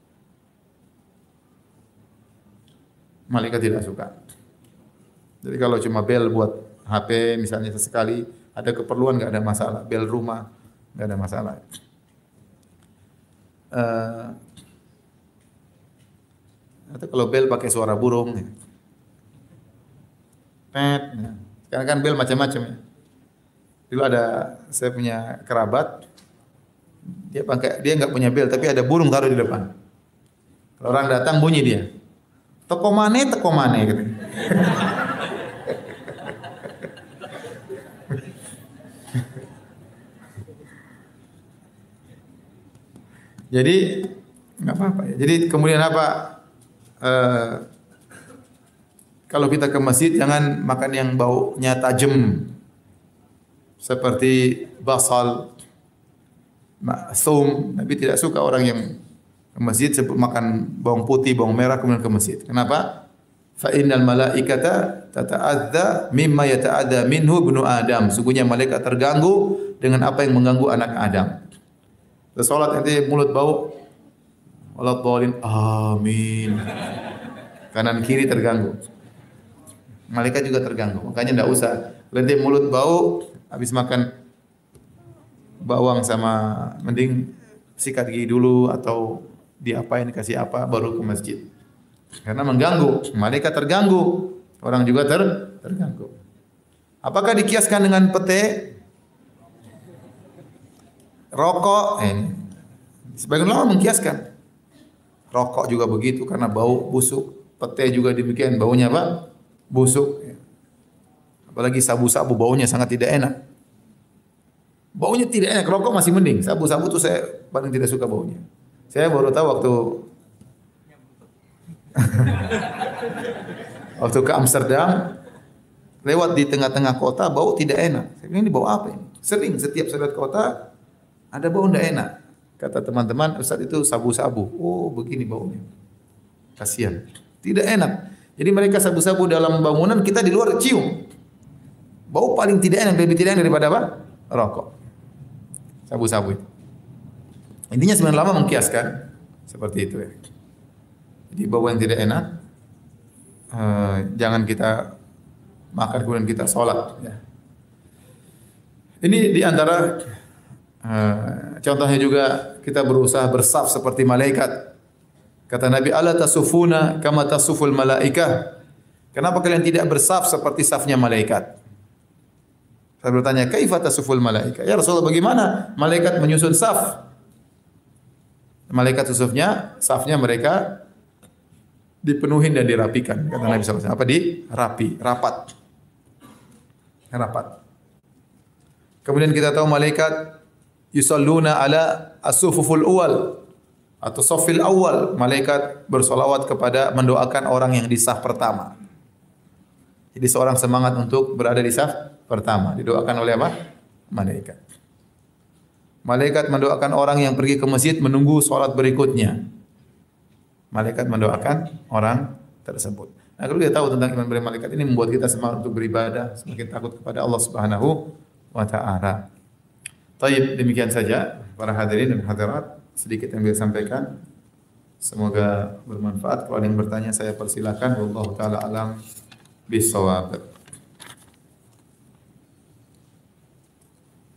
Malaikat tidak suka. Jadi kalau cuma bel buat H P misalnya sesekali ada keperluan enggak ada masalah. Bel rumah enggak ada masalah. Uh, atau kalau bel pakai suara burung. Pet. Sekarang kan bel macam-macam ya. Dulu ada saya punya kerabat dia pakai dia enggak punya bel tapi ada burung taruh di depan. Kalau orang datang bunyi dia. Toko mane, toko mane gitu. Jadi enggak apa-apa ya. Jadi kemudian apa? Uh, kalau kita ke masjid jangan makan yang baunya tajam seperti basal, thum. Nabi tidak suka orang yang ke masjid sebut makan bawang putih, bawang merah kemudian ke masjid. Kenapa? Fa innal malaikata tata'adza mimma yata'adza minhu ibnu Adam. Sungguhnya malaikat terganggu dengan apa yang mengganggu anak Adam. Salat nanti mulut bau, walau bolin, amin. Kanan kiri terganggu. Malaikat juga terganggu. Makanya tidak usah. Nanti mulut bau, habis makan bawang sama mending sikat gigi dulu atau diapain kasih apa baru ke masjid. Karena mengganggu. Malaikat terganggu. Orang juga ter terganggu. Apakah dikiaskan dengan pete? Rokok, eh, sebagian ulama mengkiaskan. Rokok juga begitu karena bau busuk. Pete juga demikian, baunya apa? Busuk. Apalagi sabu-sabu baunya sangat tidak enak. Baunya tidak enak, rokok masih mending. Sabu-sabu itu saya paling tidak suka baunya. Saya baru tahu waktu waktu ke Amsterdam, lewat di tengah-tengah kota, bau tidak enak. Saya bilang, ini bau apa ini? Sering setiap saya lihat kota, ada bau tidak enak. Kata teman-teman, Ustaz itu sabu-sabu. Oh, begini baunya. Kasihan. Tidak enak. Jadi mereka sabu-sabu dalam bangunan, kita di luar cium. Bau paling tidak enak, lebih tidak enak daripada apa? Rokok. Sabu-sabu itu. Intinya sebenarnya lama mengkiaskan seperti itu ya. Jadi bau yang tidak enak, uh, jangan kita makan kemudian kita sholat. Ya. Ini di antara uh, contohnya juga kita berusaha bersaf seperti malaikat. Kata Nabi, ala tasufuna kama tasuful malaikah. Kenapa kalian tidak bersaf seperti safnya malaikat? Saya bertanya, kaifa tasuful malaikah? Ya Rasulullah, bagaimana malaikat menyusun saf? Malaikat susufnya, safnya mereka dipenuhin dan dirapikan. Kata Nabi sallallahu alaihi wasallam, apa di rapi, rapat. Rapat. Kemudian kita tahu malaikat yusalluna ala as-sufuful awal atau safil awal. Malaikat bersolawat kepada mendoakan orang yang di saf pertama. Jadi seorang semangat untuk berada di saf pertama. Didoakan oleh apa? Malaikat. Malaikat mendoakan orang yang pergi ke masjid menunggu solat berikutnya. Malaikat mendoakan orang tersebut. Nah, kalau kita tahu tentang iman pada malaikat ini membuat kita semangat untuk beribadah, semakin takut kepada Allah Subhanahu wa taala. Baik, demikian saja para hadirin dan hadirat sedikit yang saya sampaikan. Semoga bermanfaat. Kalau ada yang bertanya saya persilakan. Wallahu taala alam bisawab.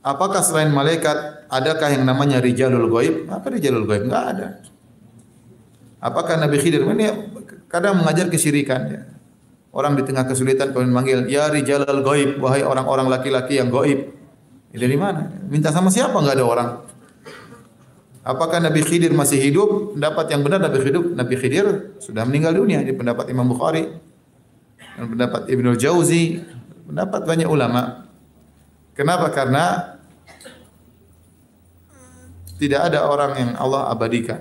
apakah selain malaikat adakah yang namanya rijalul ghaib? Apa rijalul ghaib? Enggak ada. Apakah Nabi Khidir ini kadang mengajar kesyirikan ya. Orang di tengah kesulitan kemudian manggil, "Ya rijalul ghaib, wahai orang-orang laki-laki yang gaib." Dari mana? Minta sama siapa? Enggak ada orang. Apakah Nabi Khidir masih hidup? Pendapat yang benar Nabi Khidir, Nabi Khidir sudah meninggal dunia. Di pendapat Imam Bukhari dan pendapat Ibnul Jauzi, pendapat banyak ulama. Kenapa? Karena tidak ada orang yang Allah abadikan.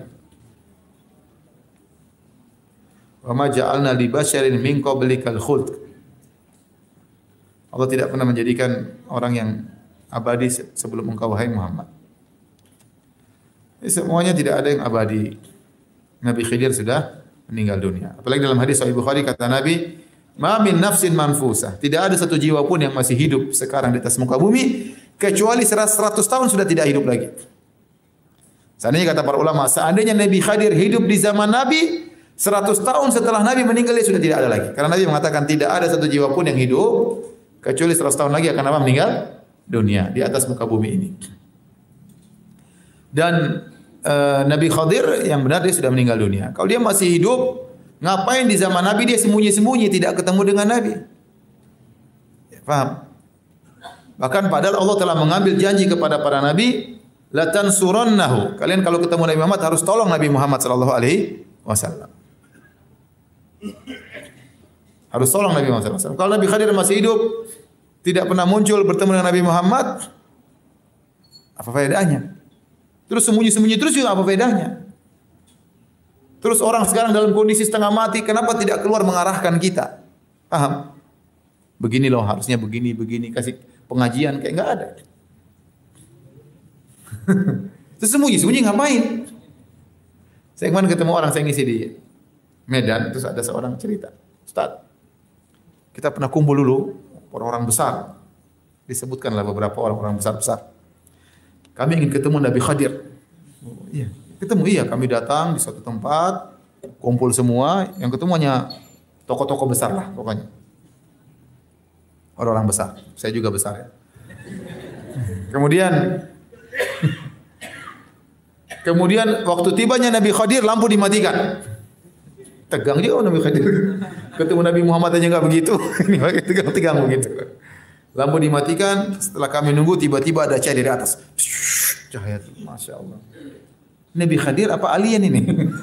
Wa ma ja'alna li basyarin min qablikal khuld. Allah tidak pernah menjadikan orang yang abadi sebelum engkau wahai Muhammad. Semuanya tidak ada yang abadi. Nabi Khidir sudah meninggal dunia. Apalagi dalam hadis Sahih Bukhari kata Nabi, "Ma min nafsin manfusah." Tidak ada satu jiwa pun yang masih hidup sekarang di atas muka bumi kecuali seratus tahun sudah tidak hidup lagi. Seandainya kata para ulama, seandainya Nabi Khidir hidup di zaman Nabi, seratus tahun setelah Nabi meninggal dia sudah tidak ada lagi. Karena Nabi mengatakan tidak ada satu jiwa pun yang hidup kecuali seratus tahun lagi akan apa? Meninggal dunia di atas muka bumi ini. Dan Uh, Nabi Khidir yang benar dia sudah meninggal dunia. Kalau dia masih hidup, ngapain di zaman Nabi dia sembunyi-sembunyi tidak ketemu dengan Nabi? Ya, faham? Bahkan padahal Allah telah mengambil janji kepada para nabi, la tansurannahu. Kalian kalau ketemu Nabi Muhammad harus tolong Nabi Muhammad sallallahu alaihi wasallam. Harus tolong Nabi Muhammad sallallahu alaihi wasallam. Kalau Nabi Khidir masih hidup, tidak pernah muncul bertemu dengan Nabi Muhammad, apa faedahnya? Terus sembunyi-sembunyi terus juga apa bedanya? Terus orang sekarang dalam kondisi setengah mati, kenapa tidak keluar mengarahkan kita? Paham? Begini loh, harusnya begini, begini. Kasih pengajian, kayak enggak ada. Terus sembunyi-sembunyi ngapain? Saya kemarin ketemu orang, saya ngisi di Medan, terus ada seorang cerita. Ustaz, kita pernah kumpul dulu, orang-orang besar. Disebutkanlah beberapa orang-orang besar-besar. Kami ingin ketemu Nabi Khidir. Oh, iya, ketemu iya. Kami datang di suatu tempat, kumpul semua. Yang ketemu hanya tokoh-tokoh besar lah, pokoknya. Orang-orang besar. Saya juga besar ya. Kemudian, kemudian waktu tibanya Nabi Khidir, lampu dimatikan. Tegang dia oh, Nabi Khidir. Ketemu Nabi Muhammad aja enggak begitu. Ini tegang-tegang begitu. Lampu dimatikan, setelah kami nunggu tiba-tiba ada cahaya dari atas. Cahaya itu, Masya Allah. Nabi Khidir apa alien ini?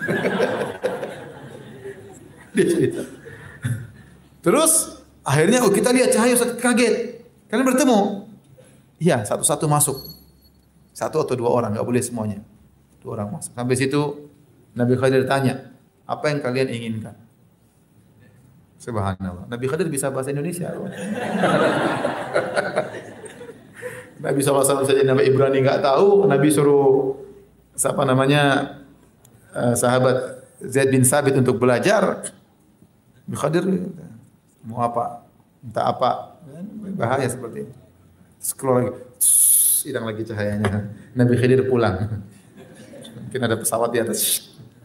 Dia cerita. Terus akhirnya oh, kita lihat cahaya, kaget. Kalian bertemu? Iya, satu-satu masuk. Satu atau dua orang, enggak boleh semuanya. Dua orang masuk. Sampai situ Nabi Khidir tanya, apa yang kalian inginkan? Subhanallah. Nabi Khidir bisa bahasa Indonesia. Nabi shallallahu alaihi wasallam saja nama Ibrani enggak tahu. Nabi suruh siapa namanya uh, sahabat Zaid bin Sabit untuk belajar. Nabi Khidir mau apa? Minta apa? Bahaya seperti itu. Terus keluar lagi. Hilang lagi cahayanya. Nabi Khidir pulang. Mungkin ada pesawat di atas.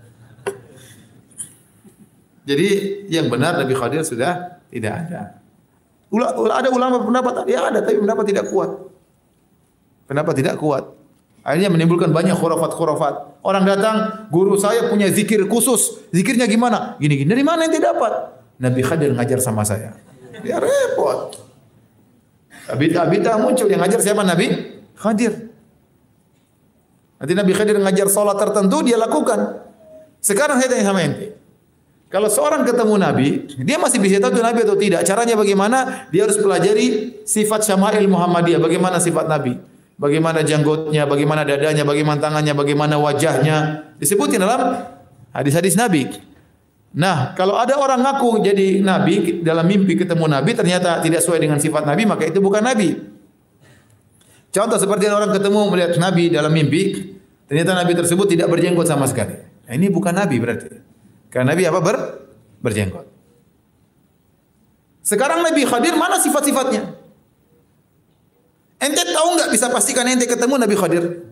Jadi yang benar Nabi Khidir sudah tidak ada. Ula, ada ulama pendapat, ya ada tapi pendapat tidak kuat. Pendapat tidak kuat. Akhirnya menimbulkan banyak khurafat-khurafat. Orang datang, guru saya punya zikir khusus. Zikirnya gimana? Gini-gini. Dari mana yang tidak dapat? Nabi Khidir ngajar sama saya. Dia repot. Bid'ah-bid'ah muncul yang ngajar siapa? Nabi Khidir. Nanti Nabi Khidir ngajar salat tertentu dia lakukan. Sekarang saya tanya sama ente. Kalau seorang ketemu Nabi, dia masih bisa tahu itu Nabi atau tidak. Caranya bagaimana? Dia harus pelajari sifat Syama'il Muhammadiyah. Bagaimana sifat Nabi? Bagaimana janggutnya, bagaimana dadanya, bagaimana tangannya, bagaimana wajahnya. Disebutkan dalam hadis-hadis Nabi. Nah, kalau ada orang ngaku jadi Nabi, dalam mimpi ketemu Nabi, ternyata tidak sesuai dengan sifat Nabi, maka itu bukan Nabi. Contoh seperti orang ketemu melihat Nabi dalam mimpi, ternyata Nabi tersebut tidak berjenggot sama sekali. Nah, ini bukan Nabi berarti. Karena Nabi apa? Ber, berjenggot. Sekarang Nabi Khidir mana sifat-sifatnya? Ente tahu enggak bisa pastikan ente ketemu Nabi Khidir?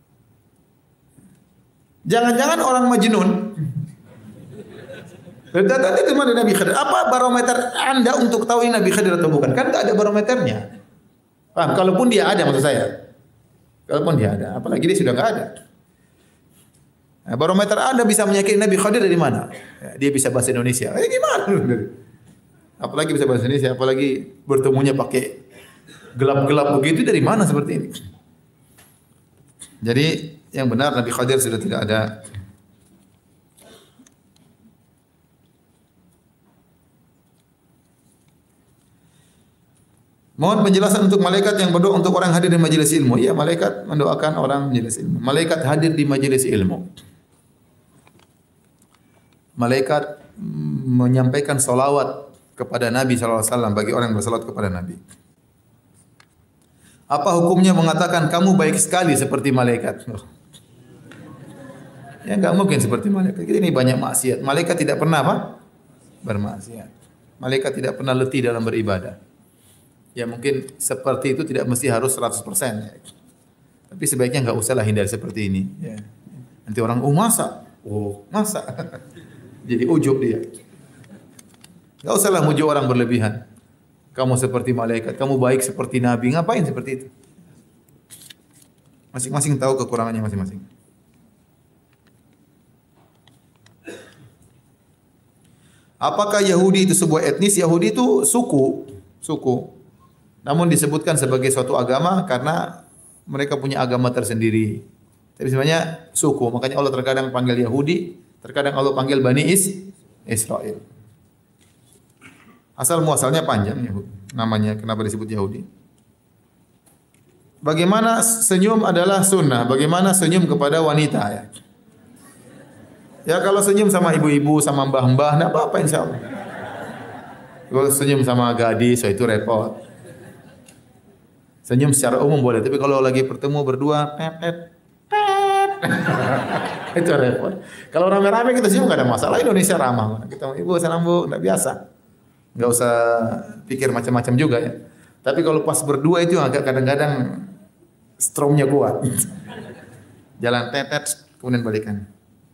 Jangan-jangan orang majnun. Datang itu mana Nabi Khidir? Apa barometer Anda untuk tahu ini Nabi Khidir atau bukan? Kan enggak ada barometernya. Paham? Kalaupun dia ada maksud saya. Kalaupun dia ada, apalagi dia sudah enggak ada. Nah, barometer Anda bisa menyakini Nabi Khadir dari mana? Ya, dia bisa bahasa Indonesia. Eh gimana? Apalagi bisa bahasa Indonesia, apalagi bertemunya pakai gelap-gelap begitu, dari mana seperti ini? Jadi yang benar Nabi Khadir sudah tidak ada. Mohon penjelasan untuk malaikat yang berdoa untuk orang hadir di majelis ilmu. Ya, malaikat mendoakan orang majelis ilmu. Malaikat hadir di majelis ilmu. Malaikat menyampaikan salawat kepada Nabi sallallahu alaihi wasallam bagi orang yang bersalawat kepada Nabi. Apa hukumnya mengatakan kamu baik sekali seperti malaikat? Ya enggak mungkin seperti malaikat. Ini banyak maksiat. Malaikat tidak pernah apa? Bermaksiat. Malaikat tidak pernah letih dalam beribadah. Ya mungkin seperti itu tidak mesti harus seratus persen. Tapi sebaiknya enggak usahlah hindari seperti ini. Ya. Nanti orang, oh masa? Oh masa? Jadi ujub dia. Enggak usahlah muji orang berlebihan. Kamu seperti malaikat, kamu baik seperti Nabi. Ngapain seperti itu? Masing-masing tahu kekurangannya masing-masing. Apakah Yahudi itu sebuah etnis? Yahudi itu suku, suku. Namun disebutkan sebagai suatu agama karena mereka punya agama tersendiri. Tapi sebenarnya suku. Makanya Allah terkadang panggil Yahudi, terkadang Allah panggil Bani Is Israel. Asal muasalnya panjang Yahudi. Namanya kenapa disebut Yahudi? Bagaimana senyum adalah sunnah? Bagaimana senyum kepada wanita ya? Ya kalau senyum sama ibu-ibu, sama mbah-mbah, enggak apa-apa insyaallah. Kalau senyum sama gadis, so itu repot. Senyum secara umum boleh, tapi kalau lagi bertemu berdua, pepet, pepet, itu repot. Kalau rame-rame kita senyum enggak ada masalah. Indonesia ramah. Kita ibu salam bu, enggak biasa. Enggak usah pikir macam-macam juga ya. Tapi kalau pas berdua itu agak kadang-kadang stromnya kuat. Jalan tetet, kemudian balikan.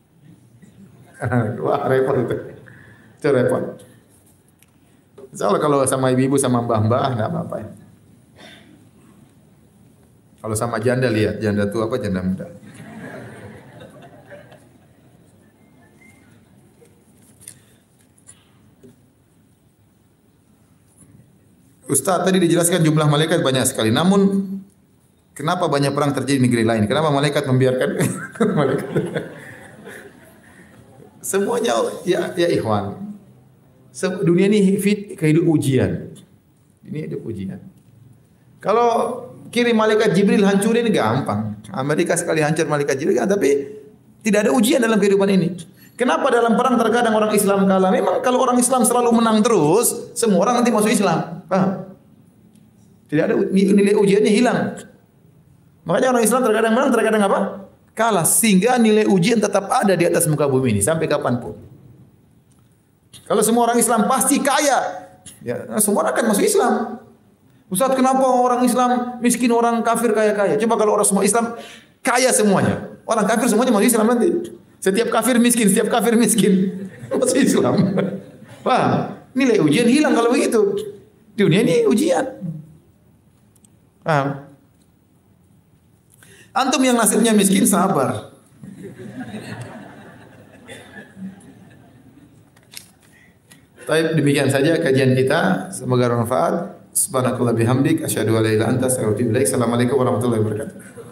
Wah repot itu. Itu repot. Insyaallah kalau sama ibu-ibu sama mbah-mbah enggak apa-apa ya. Kalau sama janda lihat, janda tua apa janda muda. Ustaz tadi dijelaskan jumlah malaikat banyak sekali. Namun kenapa banyak perang terjadi di negeri lain? Kenapa malaikat membiarkan malaikat? Semuanya ya ya ikhwan. Dunia ini fit kehidup ujian. Ini hidup ujian. Kalau kirim malaikat Jibril hancurin gampang. Amerika sekali hancur malaikat Jibril, tapi tidak ada ujian dalam kehidupan ini. Kenapa dalam perang terkadang orang Islam kalah? Memang kalau orang Islam selalu menang terus, semua orang nanti masuk Islam. Paham? Tidak ada nilai ujiannya hilang. Makanya orang Islam terkadang menang, terkadang apa? Kalah. Sehingga nilai ujian tetap ada di atas muka bumi ini sampai kapanpun. Kalau semua orang Islam pasti kaya, ya semua orang akan masuk Islam. Ustaz, kenapa orang Islam miskin, orang kafir kaya-kaya? Coba kalau orang semua Islam kaya semuanya. Orang kafir semuanya masuk Islam nanti. Setiap kafir miskin, setiap kafir miskin. Masuk Islam. Paham? Nilai ujian hilang kalau begitu. Dunia ini ujian. Paham? Antum yang nasibnya miskin sabar. Baik, demikian saja kajian kita. Semoga bermanfaat. Subhanakallah bihamdik asyhadu an la ilaha illa anta astaghfiruka wa atubu ilaik. Assalamualaikum warahmatullahi wabarakatuh.